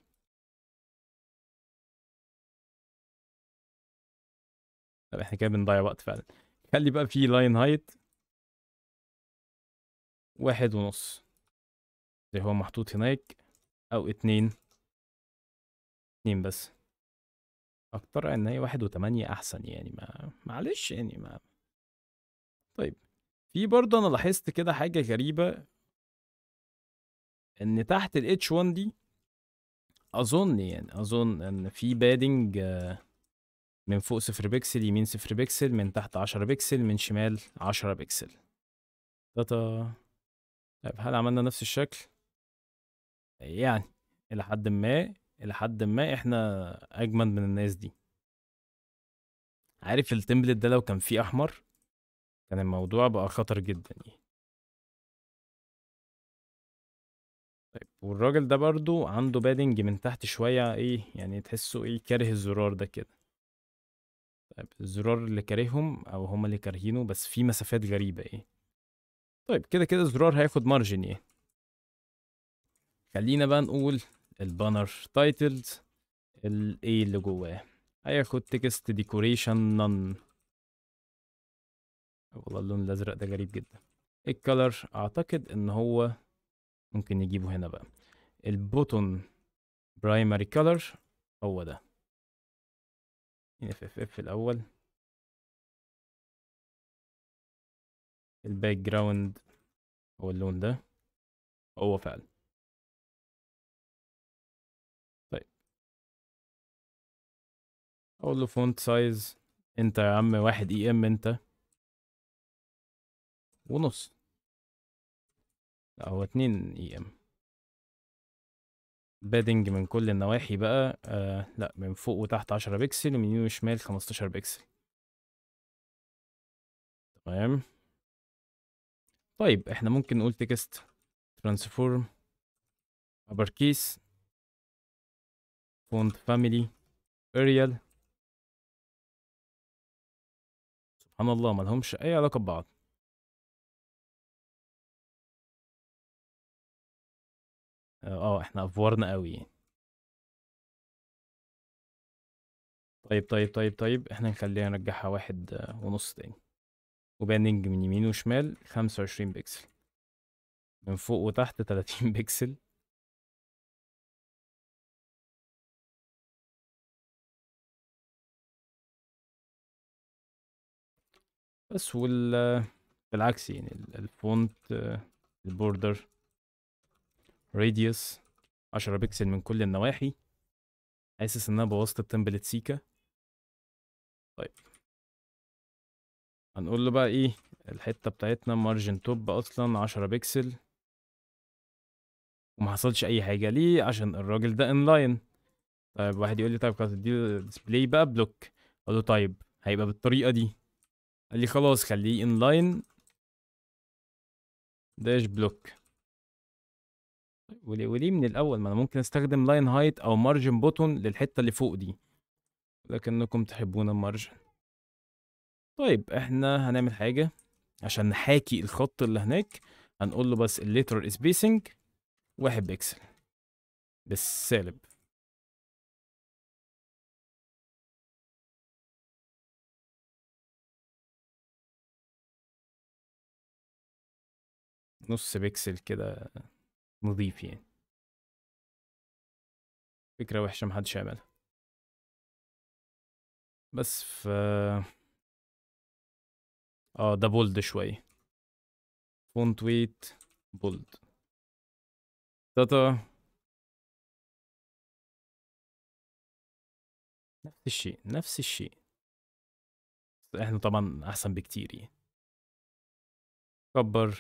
طب احنا كده بنضيع وقت فعلا. خلي بقى في لاين هايت واحد ونص زي هو محطوط هناك. او اتنين. اتنين بس اكتر ان هي واحد وتمانية احسن يعني، ما معلش يعني ما. طيب في برضه انا لاحظت كده حاجة غريبة، ان تحت ال اتش واحد دي اظن يعني اظن ان في بادنج من فوق صفر بكسل، يمين صفر بكسل، من تحت عشرة بكسل، من شمال عشرة بكسل. تاتا. طيب هل عملنا نفس الشكل؟ يعني الى حد ما، الى حد ما احنا اجمد من الناس دي. عارف التمبلت ده لو كان فيه احمر كان الموضوع بقى خطر جدا يعني. طيب والراجل ده برضو عنده بادنج من تحت شوية، ايه يعني تحسه ايه كاره الزرار ده كده. طيب الزرار اللي كارههم او هما اللي كارهينه، بس في مسافات غريبة ايه. طيب كده كده الزرار هياخد مارجن ايه. خلينا بقى نقول البانر تايتلز، الايه اللي جواه هياخد تكست ديكوريشن نون. والله اللون الازرق ده غريب جدا. الكالر اعتقد ان هو ممكن نجيبه هنا بقى. البوتون برايمري كالر هو ده، اف اف اف الاول. الباك جراوند هو اللون ده، هو فعلا. طيب اقول له فونت سايز، انت يا عم واحد اي ام انت ونص. لا هو اتنين اي ام. بادنج من كل النواحي بقى، آه لا من فوق وتحت عشرة بكسل، ومن يمين وشمال خمستاشر بكسل. تمام. طيب احنا ممكن نقول تكست ترانسفورم ابر كيس فونت فاميلي اريال. سبحان الله ما لهمش اي علاقه ببعض. اه آه، احنا افورنا قوي يعني. طيب طيب طيب طيب احنا نخليها نرجعها واحد آه، ونص تاني. وباندنج من يمين وشمال خمسة وعشرين بكسل، من فوق وتحت تلاتين بكسل. بس وال آه، بالعكس يعني ال- الفونت آه، البوردر راديوس عشرة بكسل من كل النواحي. حاسس ان انا بوظت التمبلت سيكا. طيب هنقول له بقى ايه. الحته بتاعتنا مارجن توب اصلا عشرة بكسل، وما حصلش اي حاجه ليه عشان الراجل ده انلاين. طيب واحد يقول لي طيب خلاص دي ديسبلاي بقى بلوك. اقول له طيب هيبقى بالطريقه دي. قال لي خلاص خليه انلاين داش بلوك. وليه وليه من الاول؟ ما انا ممكن استخدم لاين هايت او مارجن بوتون للحته اللي فوق دي، لكنكم تحبون المارجن. طيب احنا هنعمل حاجه عشان نحاكي الخط اللي هناك. هنقول له بس الليتر سبيسنج واحد بكسل بالسالب. نص بكسل كده نضيف يعني. فكرة وحشة محدش يعملها. بس ف اه ده بولد شوية. فونت ويت بولد. تاتا. نفس الشيء نفس الشيء. بس احنا طبعا احسن بكتير يعني. كبر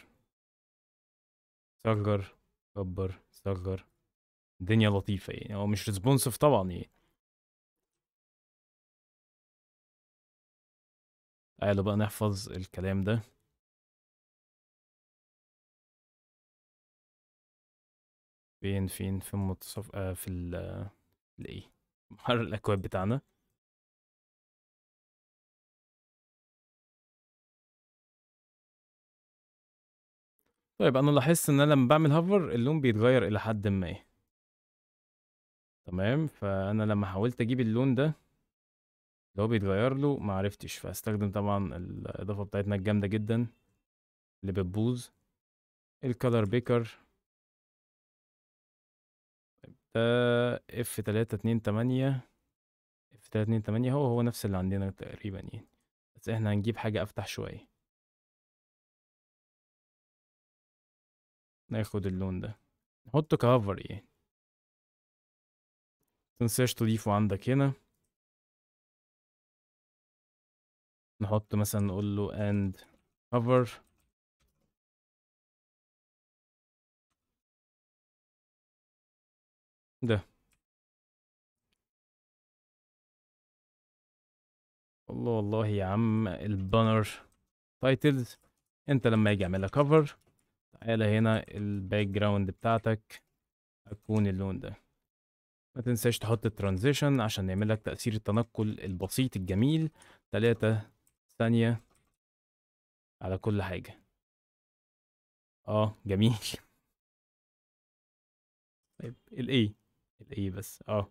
صغر كبر صغر. الدنيا لطيفة يعني، هو مش ريسبونسيف طبعا يعني. تعالوا بقى نحفظ الكلام ده. فين فين في المتصف آه في ال الايه محرر الاكواد بتاعنا. طيب انا لاحظت ان انا لما بعمل هوفر اللون بيتغير الى حد ما. تمام فانا لما حاولت اجيب اللون ده اللي هو بيتغير له ما عرفتش، فاستخدم طبعا الاضافه بتاعتنا الجامده جدا اللي بتبوظ، الكالر بيكر. آه اف تلاتة اتنين تمانية، اف تلاتة اتنين تمانية هو هو نفس اللي عندنا تقريبا يعني، بس احنا هنجيب حاجة افتح شوية. ناخد اللون ده نحطه كهافر يعني، متنساش تضيفه عندك هنا. نحط مثلا نقول له and hover. ده والله والله يا عم البانر تايتلز، انت لما يجي اعملها كفر تعالى هنا الباك جراوند بتاعتك هتكون اللون ده. ما تنساش تحط الترانزيشن عشان نعمل لك تأثير التنقل البسيط الجميل. تلاتة ثانية على كل حاجة. اه جميل. طيب الاي، الاي بس اه.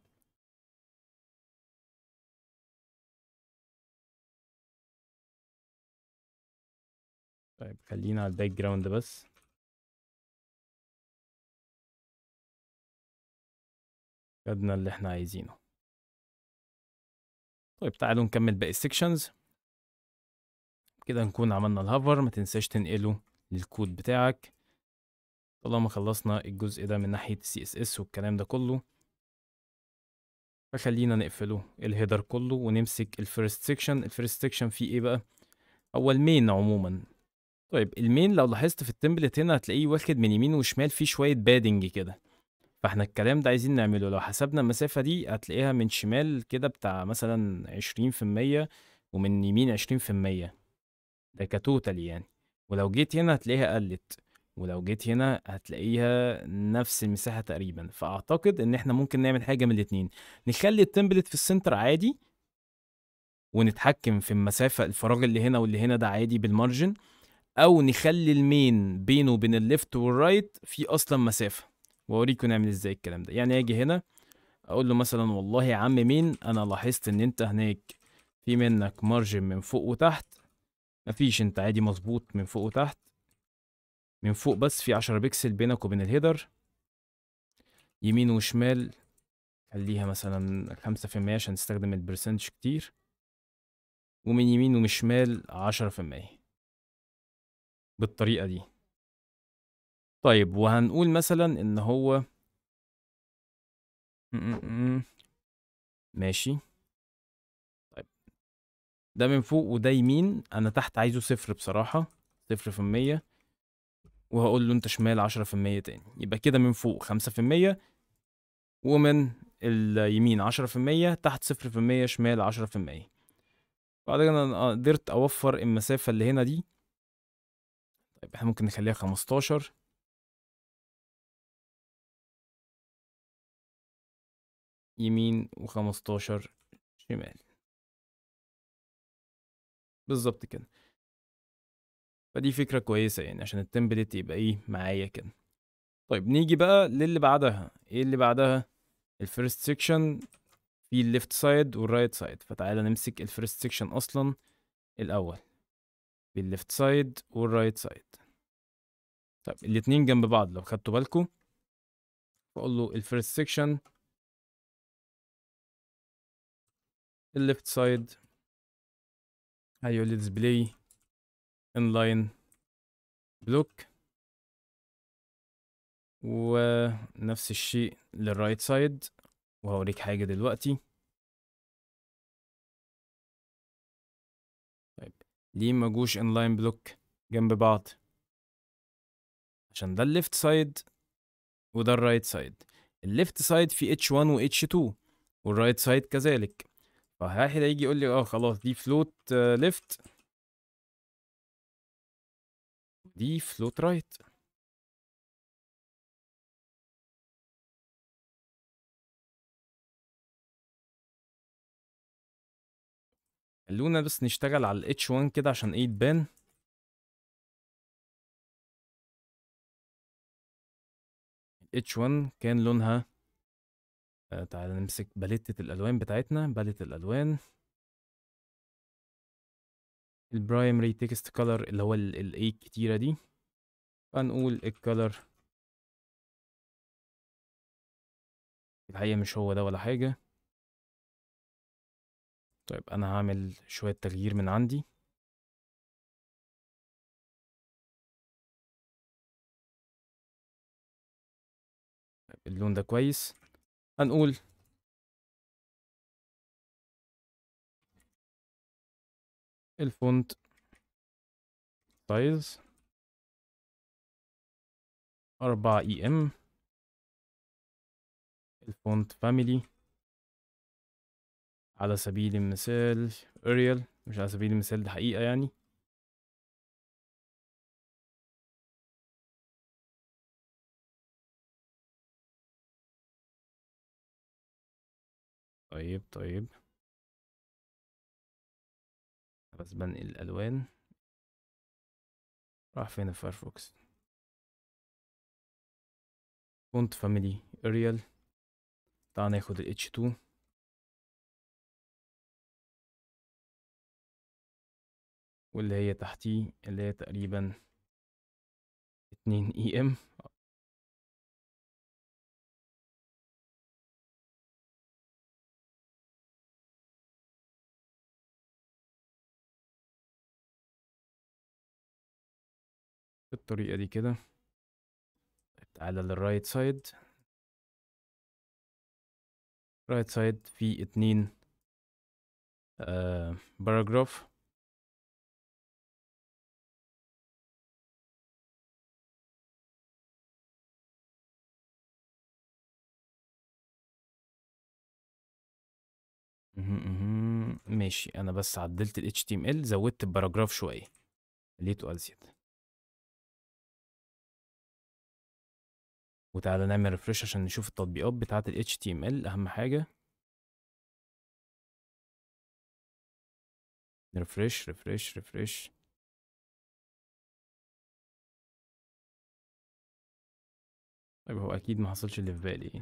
طيب خلينا على الباك جراوند بس. خدنا اللي احنا عايزينه. طيب تعالوا نكمل باقي السكشنز. كده نكون عملنا الهوفر. ما تنساش تنقله للكود بتاعك. طالما خلصنا الجزء ده من ناحية السي اس اس والكلام ده كله، فخلينا نقفله الهيدر كله ونمسك الفيرست سيكشن. الفيرست سيكشن فيه ايه بقى؟ هو المين عموما. طيب المين لو لاحظت في التمبلت هنا هتلاقيه واخد من يمين وشمال فيه شوية بادنج كده. فاحنا الكلام ده عايزين نعمله. لو حسبنا المسافة دي هتلاقيها من شمال كده بتاع مثلا عشرين في المية ومن يمين عشرين في المية. ده كتوتال يعني. ولو جيت هنا هتلاقيها قلت، ولو جيت هنا هتلاقيها نفس المساحة تقريبا. فأعتقد إن احنا ممكن نعمل حاجة من الاتنين. نخلي التمبلت في السنتر عادي، ونتحكم في المسافة الفراغ اللي هنا واللي هنا ده عادي بالمارجن، أو نخلي المين بينه وبين الليفت والرايت في أصلا مسافة. وأوريكم نعمل ازاي الكلام ده. يعني أجي هنا أقول له مثلا والله يا عم مين، أنا لاحظت إن أنت هناك في منك مارجن من فوق وتحت. مفيش، انت عادي مظبوط من فوق وتحت. من فوق بس في عشرة بكسل بينك وبين الهيدر. يمين وشمال خليها مثلا خمسة في المية عشان نستخدم البرسنتج كتير. ومن يمين ومن شمال عشرة في المية بالطريقة دي. طيب وهنقول مثلا ان هو م- م- م. ماشي. طيب ده من فوق وده يمين. انا تحت عايزه صفر بصراحة، صفر في المية. وهقول له انت شمال عشرة في المية تاني. يبقى كده من فوق خمسة في المية، ومن اليمين عشرة في المية، تحت صفر في المية، شمال عشرة في المية. بعد كده انا قدرت اوفر المسافة اللي هنا دي. طيب احنا ممكن نخليها خمستاشر يمين وخمستاشر شمال. بالظبط كده. فدي فكرة كويسة يعني عشان التمبلت يبقى ايه معايا كده. طيب نيجي بقى للي بعدها. ايه اللي بعدها؟ الفيرست سيكشن في الليفت سايد والرايت سايد. فتعالى نمسك الفيرست سيكشن اصلا الاول، في الليفت سايد والرايت سايد. طيب الاتنين جنب بعض لو خدتوا بالكم. بقول له الفيرست سيكشن الليفت سايد، هيقول لي ديسبلاي انلاين بلوك. ونفس الشيء للرايت سايد. وهوريك حاجة دلوقتي. طيب ليه ما جوش انلاين بلوك جنب بعض؟ عشان ده الليفت سايد وده الرايت سايد. الليفت سايد في اتش واحد و اتش اتنين، والرايت سايد كذلك. فواحد هيجي يقول لي اه خلاص دي فلوت ليفت، دي فلوت رايت. خلونا بس نشتغل على ال اتش واحد كده عشان ايه تبان. اتش واحد كان لونها آه تعالى نمسك باليتة الالوان بتاعتنا. باليتة الالوان البرايمري تكست كولر اللي هو الاي الكتيرة دي. فنقول الكولر الحقيقة مش هو ده ولا حاجة. طيب انا هعمل شوية تغيير من عندي. طيب اللون ده كويس. هنقول الفونت سايز أربعة اي ام. الفونت فاميلي على سبيل المثال اريال، مش على سبيل المثال، ده حقيقة يعني. طيب طيب بس بنقل الألوان. راح فين الفايرفوكس؟ فونت فاميلي اريال. تعال ناخد ال اتش تو واللي هي تحتيه اللي هي تقريبا اتنين اي ام. بالطريقة دي كده. تعالى للرايت سايد. رايت سايد فيه اتنين آه باراجراف. مهم، مهم. ماشي، انا بس عدلت ال اتش تي ام ال، زودت الباراجراف شوية، خليته ازيد. وتعالى نعمل ريفرش عشان نشوف التطبيقات بتاعة ال اتش تي ام ال اهم حاجة. ريفرش ريفرش ريفرش. طيب هو اكيد ما حصلش اللي في بالي.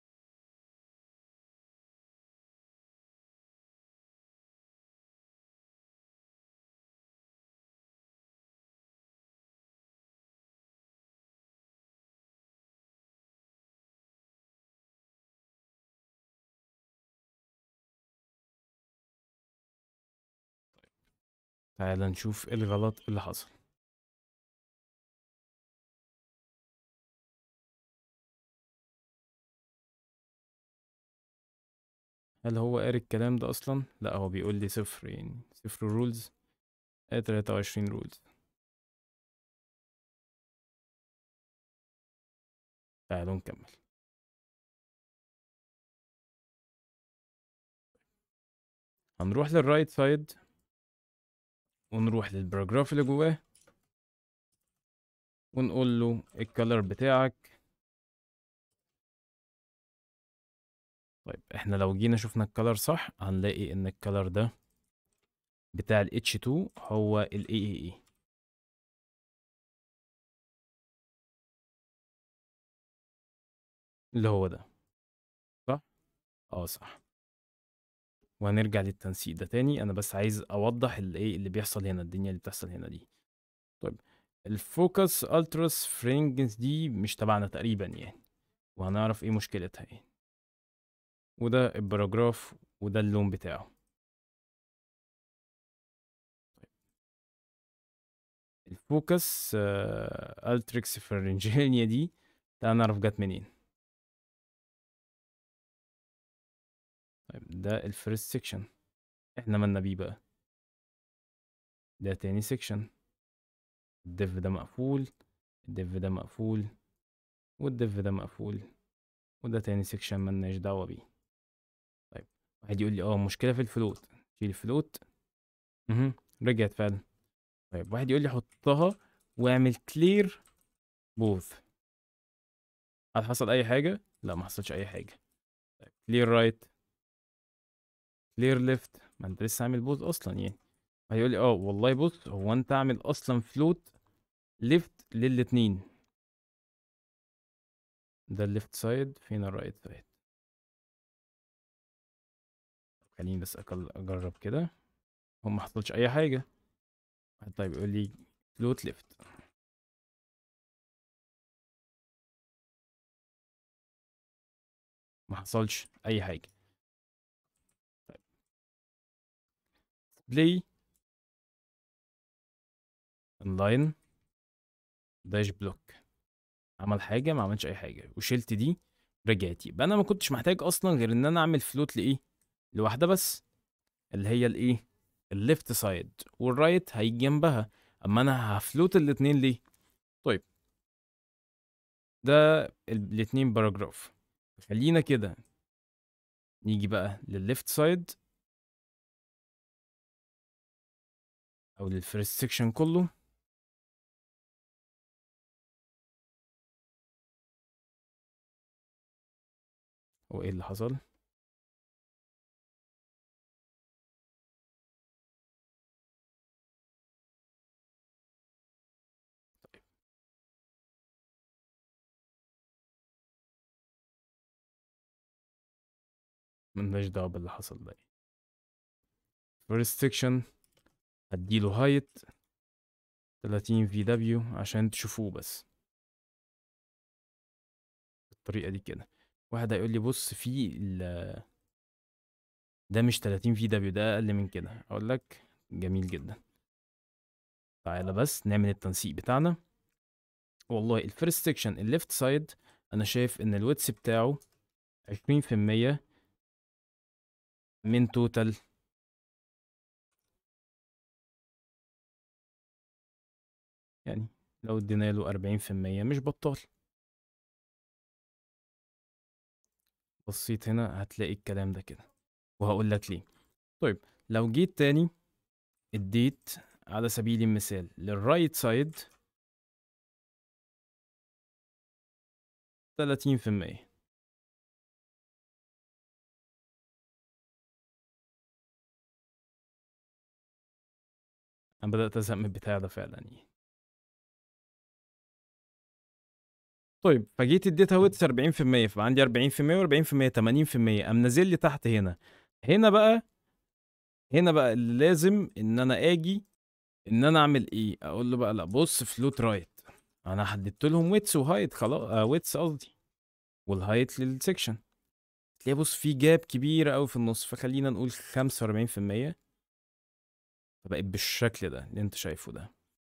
تعالى نشوف ايه الغلط اللي حصل. هل هو قاري الكلام ده اصلا؟ لا، هو بيقول لي صفر، يعني صفر رولز. اه تلاتة وعشرين رولز. تعالوا نكمل. هنروح للرايت سايد ونروح للباراجراف اللي جواه ونقول له الكالر بتاعك. طيب احنا لو جينا شفنا الكالر صح هنلاقي ان الكالر ده بتاع ال اتش تو هو ال إيه إيه إيه. اللي هو ده. صح؟ اه صح. وهنرجع للتنسيق ده تاني، انا بس عايز اوضح الايه اللي بيحصل هنا، الدنيا اللي بتحصل هنا دي. طيب الفوكس التراس فرينجز دي مش تبعنا تقريبا يعني، وهنعرف ايه مشكلتها ايه. وده الباراجراف وده اللون بتاعه. الفوكس آه التريكس فرنجينيا دي، تعال نعرف جت منين. طيب ده الفيرست سيكشن، احنا مالنا بيه بقى. ده تاني سيكشن، الديف ده مقفول، الديف ده مقفول، والديف ده مقفول، وده تاني سيكشن ملناش دعوة بيه. طيب واحد يقول لي اه مشكلة في الفلوت، شيل الفلوت. اها، رجعت فعلا. طيب واحد يقول لي حطها واعمل كلير بوث. هل حصل اي حاجة؟ لا، ما حصلش اي حاجة. طيب كلير رايت، كلير ليفت، ما انت لسه عامل بوث اصلا يعني. هيقول لي اه والله بص، هو انت عامل اصلا فلوت ليفت للاتنين. ده الليفت سايد، فين الرايت سايد؟ خليني بس أقل اجرب كده. هو ما حصلش اي حاجة. طيب يقول لي فلوت ليفت. ما حصلش اي حاجه. بلاي انلاين داش بلوك، عمل حاجه؟ ما عملش اي حاجه، وشلت دي رجعت. يبقى انا ما كنتش محتاج اصلا غير ان انا اعمل فلوت لايه، لواحده بس، اللي هي الايه، الليفت سايد، والرايت هيجي جنبها. اما انا هفلوت الاتنين ليه؟ طيب ده ال- الاتنين باراجراف. خلينا كده نيجي بقى للليفت سايد او للفيرست سيكشن كله. هو ايه اللي حصل؟ ملناش دعوه باللي حصل ده. فيرست سيكشن هديله هايت تلاتين في دبليو عشان تشوفوه بس بالطريقه دي كده. واحد هيقول لي بص في ال... ده مش تلاتين في دبليو، ده اقل من كده. اقول لك جميل جدا، تعالى بس نعمل التنسيق بتاعنا. والله الفيرست سيكشن الليفت سايد انا شايف ان الويتس بتاعه عشرين في المية من توتال، يعني لو ادينا له أربعين في المية مش بطال. بصيت هنا هتلاقي الكلام ده كده، وهقول لك ليه. طيب لو جيت تاني اديت على سبيل المثال للرايت سايد تلاتين في المية، انا بدأت ازهق من البتاع ده فعلا يعني. طيب فجيت اديتها ويتس أربعين في المية، فبقى عندي أربعين في المية و40% تمانين في المية، قام نازل لي تحت هنا. هنا بقى هنا بقى اللي لازم ان انا اجي ان انا اعمل ايه، اقول له بقى لا بص فلوت رايت، انا حددت لهم ويتس وهايت خلاص، آه ويتس قصدي، والهايت للسكشن. تلاقي بص في جاب كبيرة قوي في النص، فخلينا نقول خمسة وأربعين في المية، فبقت بالشكل ده اللي انت شايفه ده.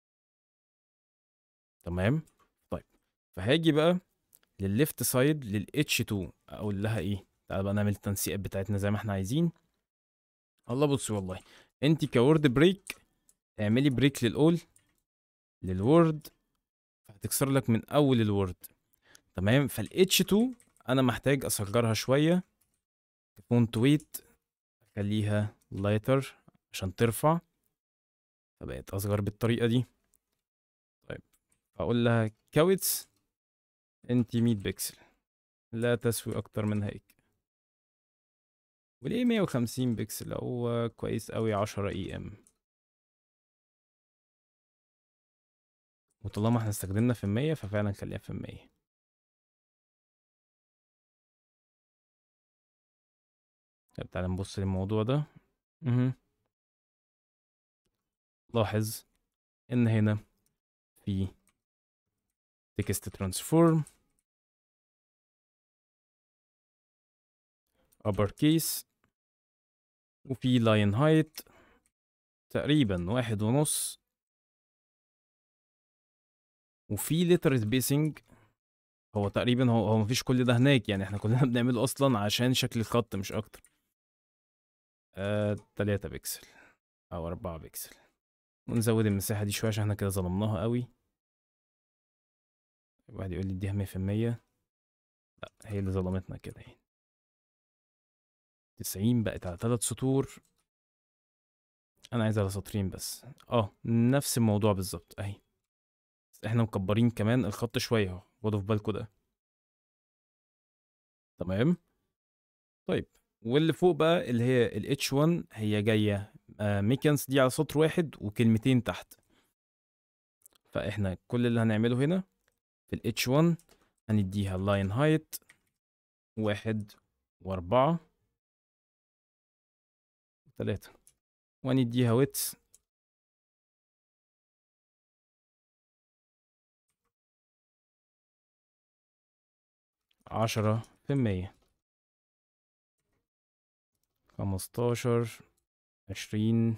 تمام. طيب فهاجي بقى للليفت سايد لل اتش اتنين، اقول لها ايه؟ تعالى بقى نعمل التنسيقات بتاعتنا زي ما احنا عايزين. الله بص والله انت كورد بريك اعملي بريك للاول للورد، هتكسر لك من اول الورد. تمام. فالاتش اتنين انا محتاج اصغرها شويه، فونت ويت اخليها لايتر عشان ترفع، فبقت اصغر بالطريقه دي. طيب اقول لها كاوتس انت مية بكسل، لا تسوي اكتر من هيك. وليه مية وخمسين بكسل؟ هو كويس قوي عشرة اي ام. وطالما احنا استخدمنا في المية ففعلا خليها في المية. طب تعالى نبص للموضوع ده. مهم. لاحظ ان هنا في تكست ترانسفورم upper case، وفي لاين هايت تقريبا واحد ونص، وفي لتر سبيسنج. هو تقريبا هو هو مفيش كل ده هناك يعني، احنا كلنا بنعمله اصلا عشان شكل الخط مش اكتر. آه تلاتة بكسل او أربعة بكسل، ونزود المساحة دي شوية عشان احنا كده ظلمناها قوي. واحد يقول لي اديها مية في المية، لا هي اللي ظلمتنا كده يعني. تسعين بقت على تلات سطور، انا عايز على سطرين بس. اه نفس الموضوع بالظبط اهي، بس احنا مكبرين كمان الخط شوية اهو، خدوا في بالكوا ده. تمام. طيب واللي فوق بقى اللي هي ال اتش واحد هي جاية آه ميكانس دي على سطر واحد وكلمتين تحت. فاحنا كل اللي هنعمله هنا في ال اتش واحد هنديها لاين هايت واحد واربعة وتلاتة، وهنديها ويتس عشرة في المية. خمستاشر، عشرين،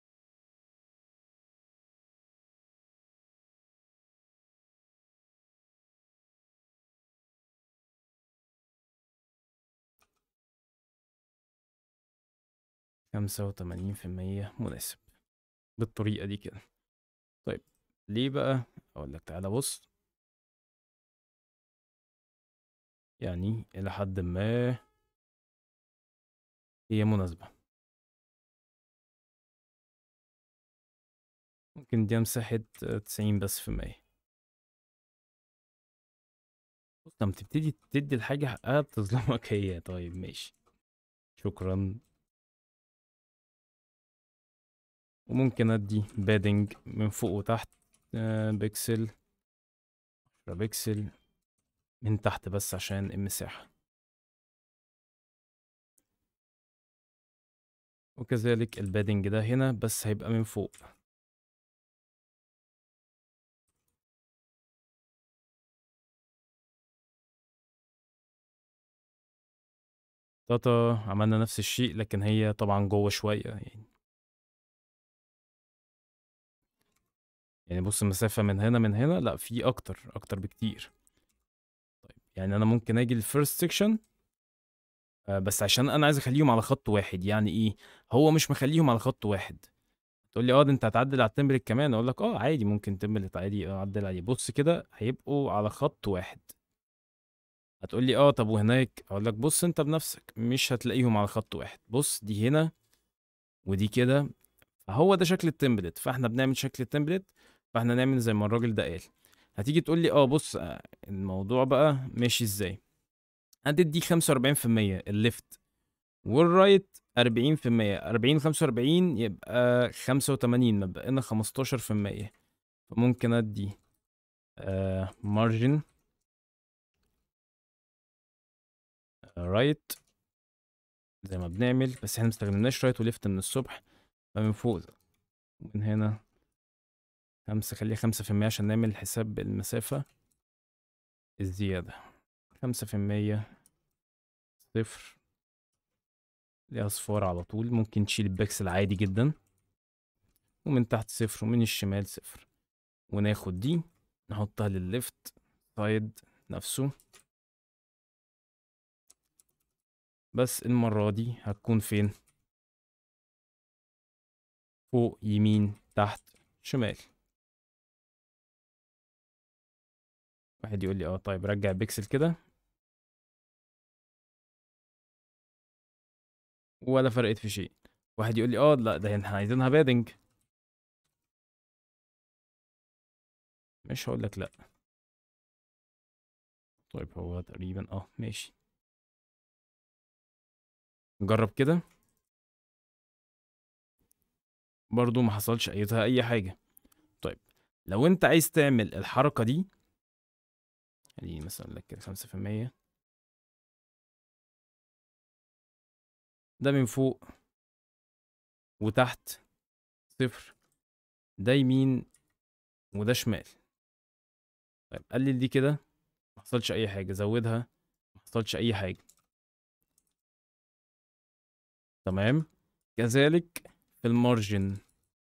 خمسة وتمانين في المية مناسب بالطريقة دي كده. طيب ليه بقى؟ اقول لك تعالى بص، يعني الى حد ما هي مناسبة. ممكن دي مساحة تسعين بس في المية. بص لما تبتدي تدي الحاجة حقها بتظلمك هي. طيب ماشي، شكرا. وممكن ادي بادنج من فوق وتحت، آه بيكسل، عشرة بيكسل من تحت بس عشان المساحة، وكذلك البادنج ده هنا بس هيبقى من فوق. تاتا عملنا نفس الشيء، لكن هي طبعا جوه شوية يعني. يعني بص المسافة من هنا من هنا، لا في اكتر اكتر بكتير. طيب يعني انا ممكن اجي الفيرست سيكشن، بس عشان انا عايز اخليهم على خط واحد. يعني ايه؟ هو مش مخليهم على خط واحد. تقول لي اه ده انت هتعدل على التمبلت كمان، اقول لك اه عادي ممكن تمبلت عادي اعدل عليه. بص كده هيبقوا على خط واحد. هتقول لي اه طب وهناك، اقول لك بص انت بنفسك مش هتلاقيهم على خط واحد. بص دي هنا ودي كده، فهو ده شكل التمبلت. فاحنا بنعمل شكل التمبلت، فاحنا نعمل زي ما الراجل ده قال. هتيجي تقول لي اه بص، آه، الموضوع بقى ماشي ازاي. هتدي خمسة وأربعين في المية الليفت والرايت، أربعين في المية، أربعين خمسة وأربعين يبقى خمسة وتمانين، مبقى لنا خمستاشر في المية. فممكن ادي آه مارجن رايت زي ما بنعمل، بس احنا مستخدمناش رايت وليفت من الصبح. فمن فوق ومن هنا خمسة، خليها خمسة في المية عشان نعمل حساب المسافة الزيادة. خمسة في المية، صفر، ليها أصفار على طول. ممكن تشيل البكسل عادي جدا، ومن تحت صفر ومن الشمال صفر. وناخد دي نحطها للليفت سايد نفسه، بس المرة دي هتكون فين؟ فوق، يمين، تحت، شمال. واحد يقول لي اه طيب رجع بيكسل كده، ولا فرقت في شيء. واحد يقول لي اه لا ده احنا عايزينها بادنج. مش هقول لك لا. طيب هو تقريبا اه ماشي، نجرب كده. برضو ما حصلش ايتها اي حاجة. طيب لو انت عايز تعمل الحركة دي، يعني مثلا لك كده خمسة في المية، ده من فوق وتحت صفر، ده يمين وده شمال. طيب قلل دي كده، ما حصلش اي حاجة. زودها، ما حصلش اي حاجة. تمام. كذلك في المارجن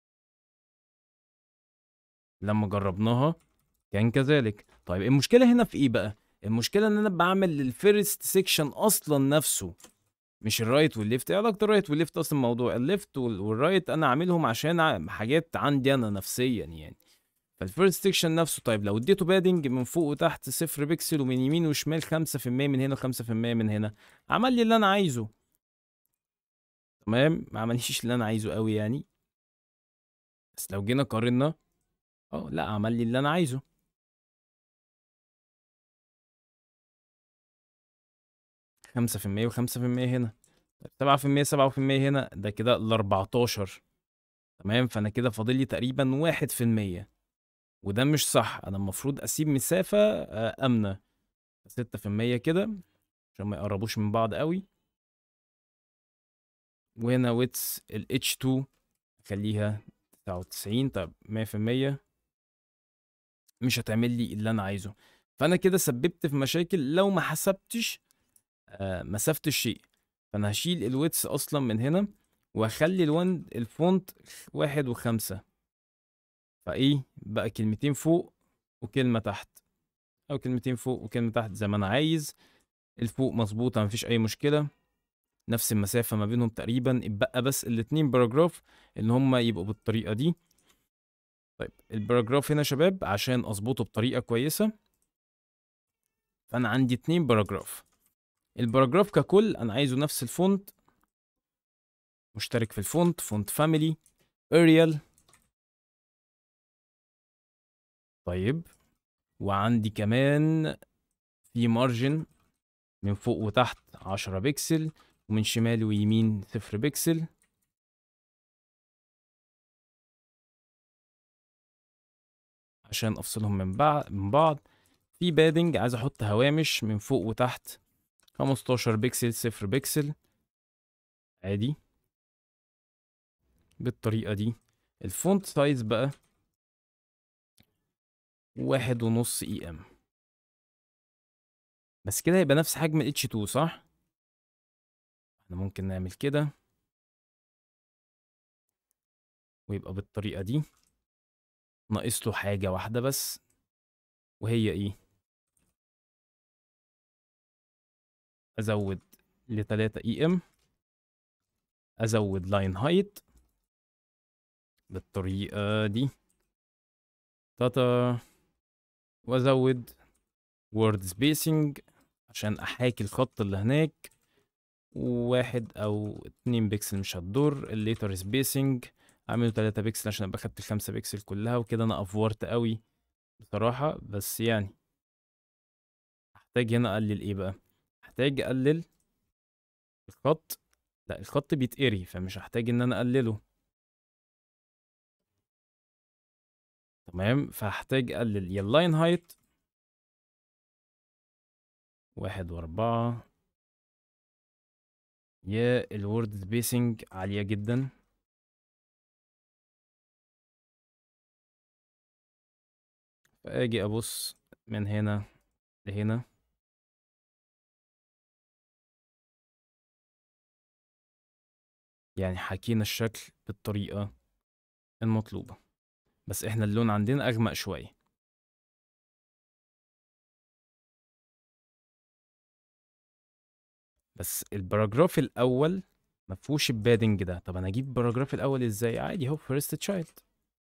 لما جربناها كان كذلك. طيب المشكلة هنا في ايه بقى؟ المشكلة ان انا بعمل الفيرست سيكشن اصلا نفسه، مش الرايت والليفت. ايه علاقة الرايت والليفت اصلا؟ الموضوع الليفت وال- والرايت انا عاملهم عشان ع- حاجات عندي انا نفسيا يعني. فالفيرست سيكشن نفسه، طيب لو اديته بادنج من فوق وتحت صفر بيكسل ومن يمين وشمال خمسة في المية من هنا وخمسة في المية من هنا، عمل لي اللي انا عايزه. تمام، ما عمليش اللي انا عايزه قوي يعني، بس لو جينا قارنا، اه لا عمل لي اللي انا عايزه. خمسة في المية وخمسة في المية هنا، طيب سبعة في المية سبعة في المية هنا، ده كده ال أربعتاشر. تمام، فأنا كده فاضل لي تقريبا واحد في المية، وده مش صح. أنا المفروض أسيب مسافة آه، آمنة. ستة في المية كده عشان ما يقربوش من بعض قوي. وهنا ويتس ال اتش تو أخليها تسعة وتسعين. طب مية في المية مش هتعمل لي اللي أنا عايزه. فأنا كده سببت في مشاكل لو ما حسبتش آه، مسافة الشيء. فانا هشيل الويتس اصلا من هنا، وهخلي الوان الفونت واحد وخمسة. فايه بقى، كلمتين فوق وكلمة تحت، او كلمتين فوق وكلمة تحت زي ما انا عايز. الفوق مظبوطة مفيش اي مشكلة، نفس المسافة ما بينهم تقريبا، اتبقى بس الاتنين باراجراف ان هما يبقوا بالطريقة دي. طيب الباراجراف هنا يا شباب عشان اظبطه بطريقة كويسة، فانا عندي اتنين باراجراف. الباراجراف ككل انا عايزه نفس الفونت، مشترك في الفونت، فونت فاميلي اريال. طيب وعندي كمان في مارجن من فوق وتحت عشرة بكسل، ومن شمال ويمين صفر بكسل. عشان افصلهم من بعض من بعض في بادنج عايز احط هوامش من فوق وتحت خمستاشر بكسل صفر بكسل عادي بالطريقة دي. الفونت سايز بقى واحد ونص اي ام، بس كده يبقى نفس حجم ال اتش تو صح؟ احنا ممكن نعمل كده ويبقى بالطريقة دي. ناقص له حاجة واحدة بس، وهي ايه؟ ازود لتلاتة اي ام، ازود لاين هايت بالطريقة دي تاتا، وازود وورد سبيسنج عشان احاكي الخط اللي هناك، واحد او اتنين بكسل مش هتضر. الليتر سبيسنج اعمله تلاتة بكسل عشان ابقى خدت الخمسة بكسل كلها، وكده انا افورت قوي بصراحة. بس يعني احتاج هنا اقلل ايه بقى، احتاج اقلل الخط. لا الخط بيتقري فمش هحتاج ان انا اقلله. تمام، فهحتاج اقلل يا اللاين هايت واحد واربعة، يا الوورد سبيسنج عالية جدا. فاجي ابص من هنا لهنا، يعني حكينا الشكل بالطريقة المطلوبة، بس احنا اللون عندنا اغمق شوية. بس الباراجراف الاول مفهوش البادنج ده. طب انا اجيب الباراجراف الاول ازاي؟ عادي اهو فيرست تشايلد،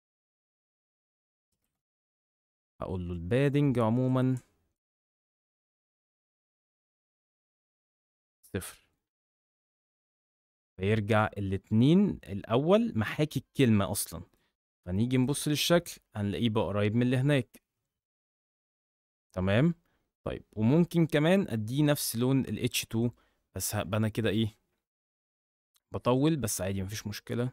هقول له البادنج عموما صفر، فيرجع الاتنين الاول محاكي الكلمة اصلا. فنيجي نبص للشكل هنلاقيه بقى قريب من اللي هناك. تمام. طيب وممكن كمان اديه نفس لون ال اتش تو، بس هبقى انا كده ايه بطول، بس عادي مفيش مشكلة.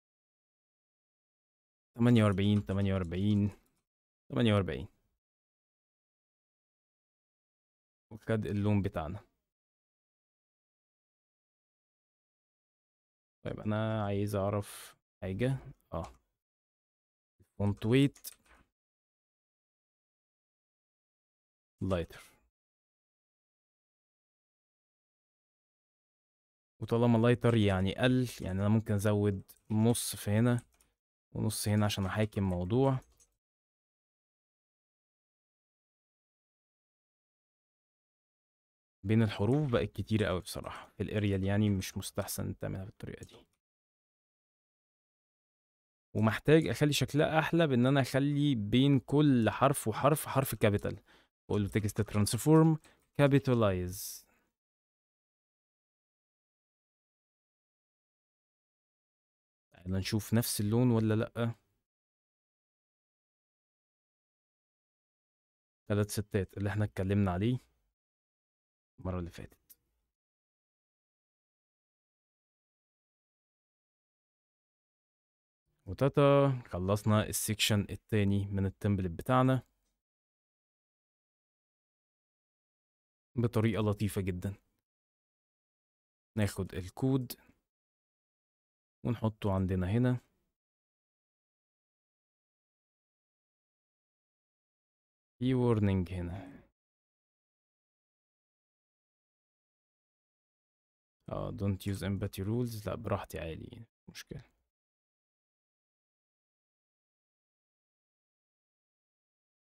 تمانية واربعين تمانية واربعين تمانية واربعين، وخد اللون بتاعنا. طيب انا عايز اعرف حاجة، اه فونت ويت لايتر، وطالما لايتر يعني قل، يعني انا ممكن ازود نص في هنا ونص هنا عشان احاكي الموضوع. بين الحروف بقت كتيرة قوي بصراحة في الاريال، يعني مش مستحسن تعملها بالطريقة دي. ومحتاج اخلي شكلها احلى بان انا اخلي بين كل حرف وحرف حرف كابيتال. اقول له تكست ترانسفورم كابيتالايز. تعالى نشوف نفس اللون ولا لأ. ثلاث ستات اللي احنا اتكلمنا عليه المرة اللي فاتت. وتاتا خلصنا السكشن التاني من التمبلت بتاعنا بطريقة لطيفة جدا. ناخد الكود ونحطه عندنا هنا، في warning هنا. اه don't use empathy rules، لا براحتي عادي، مش مشكلة.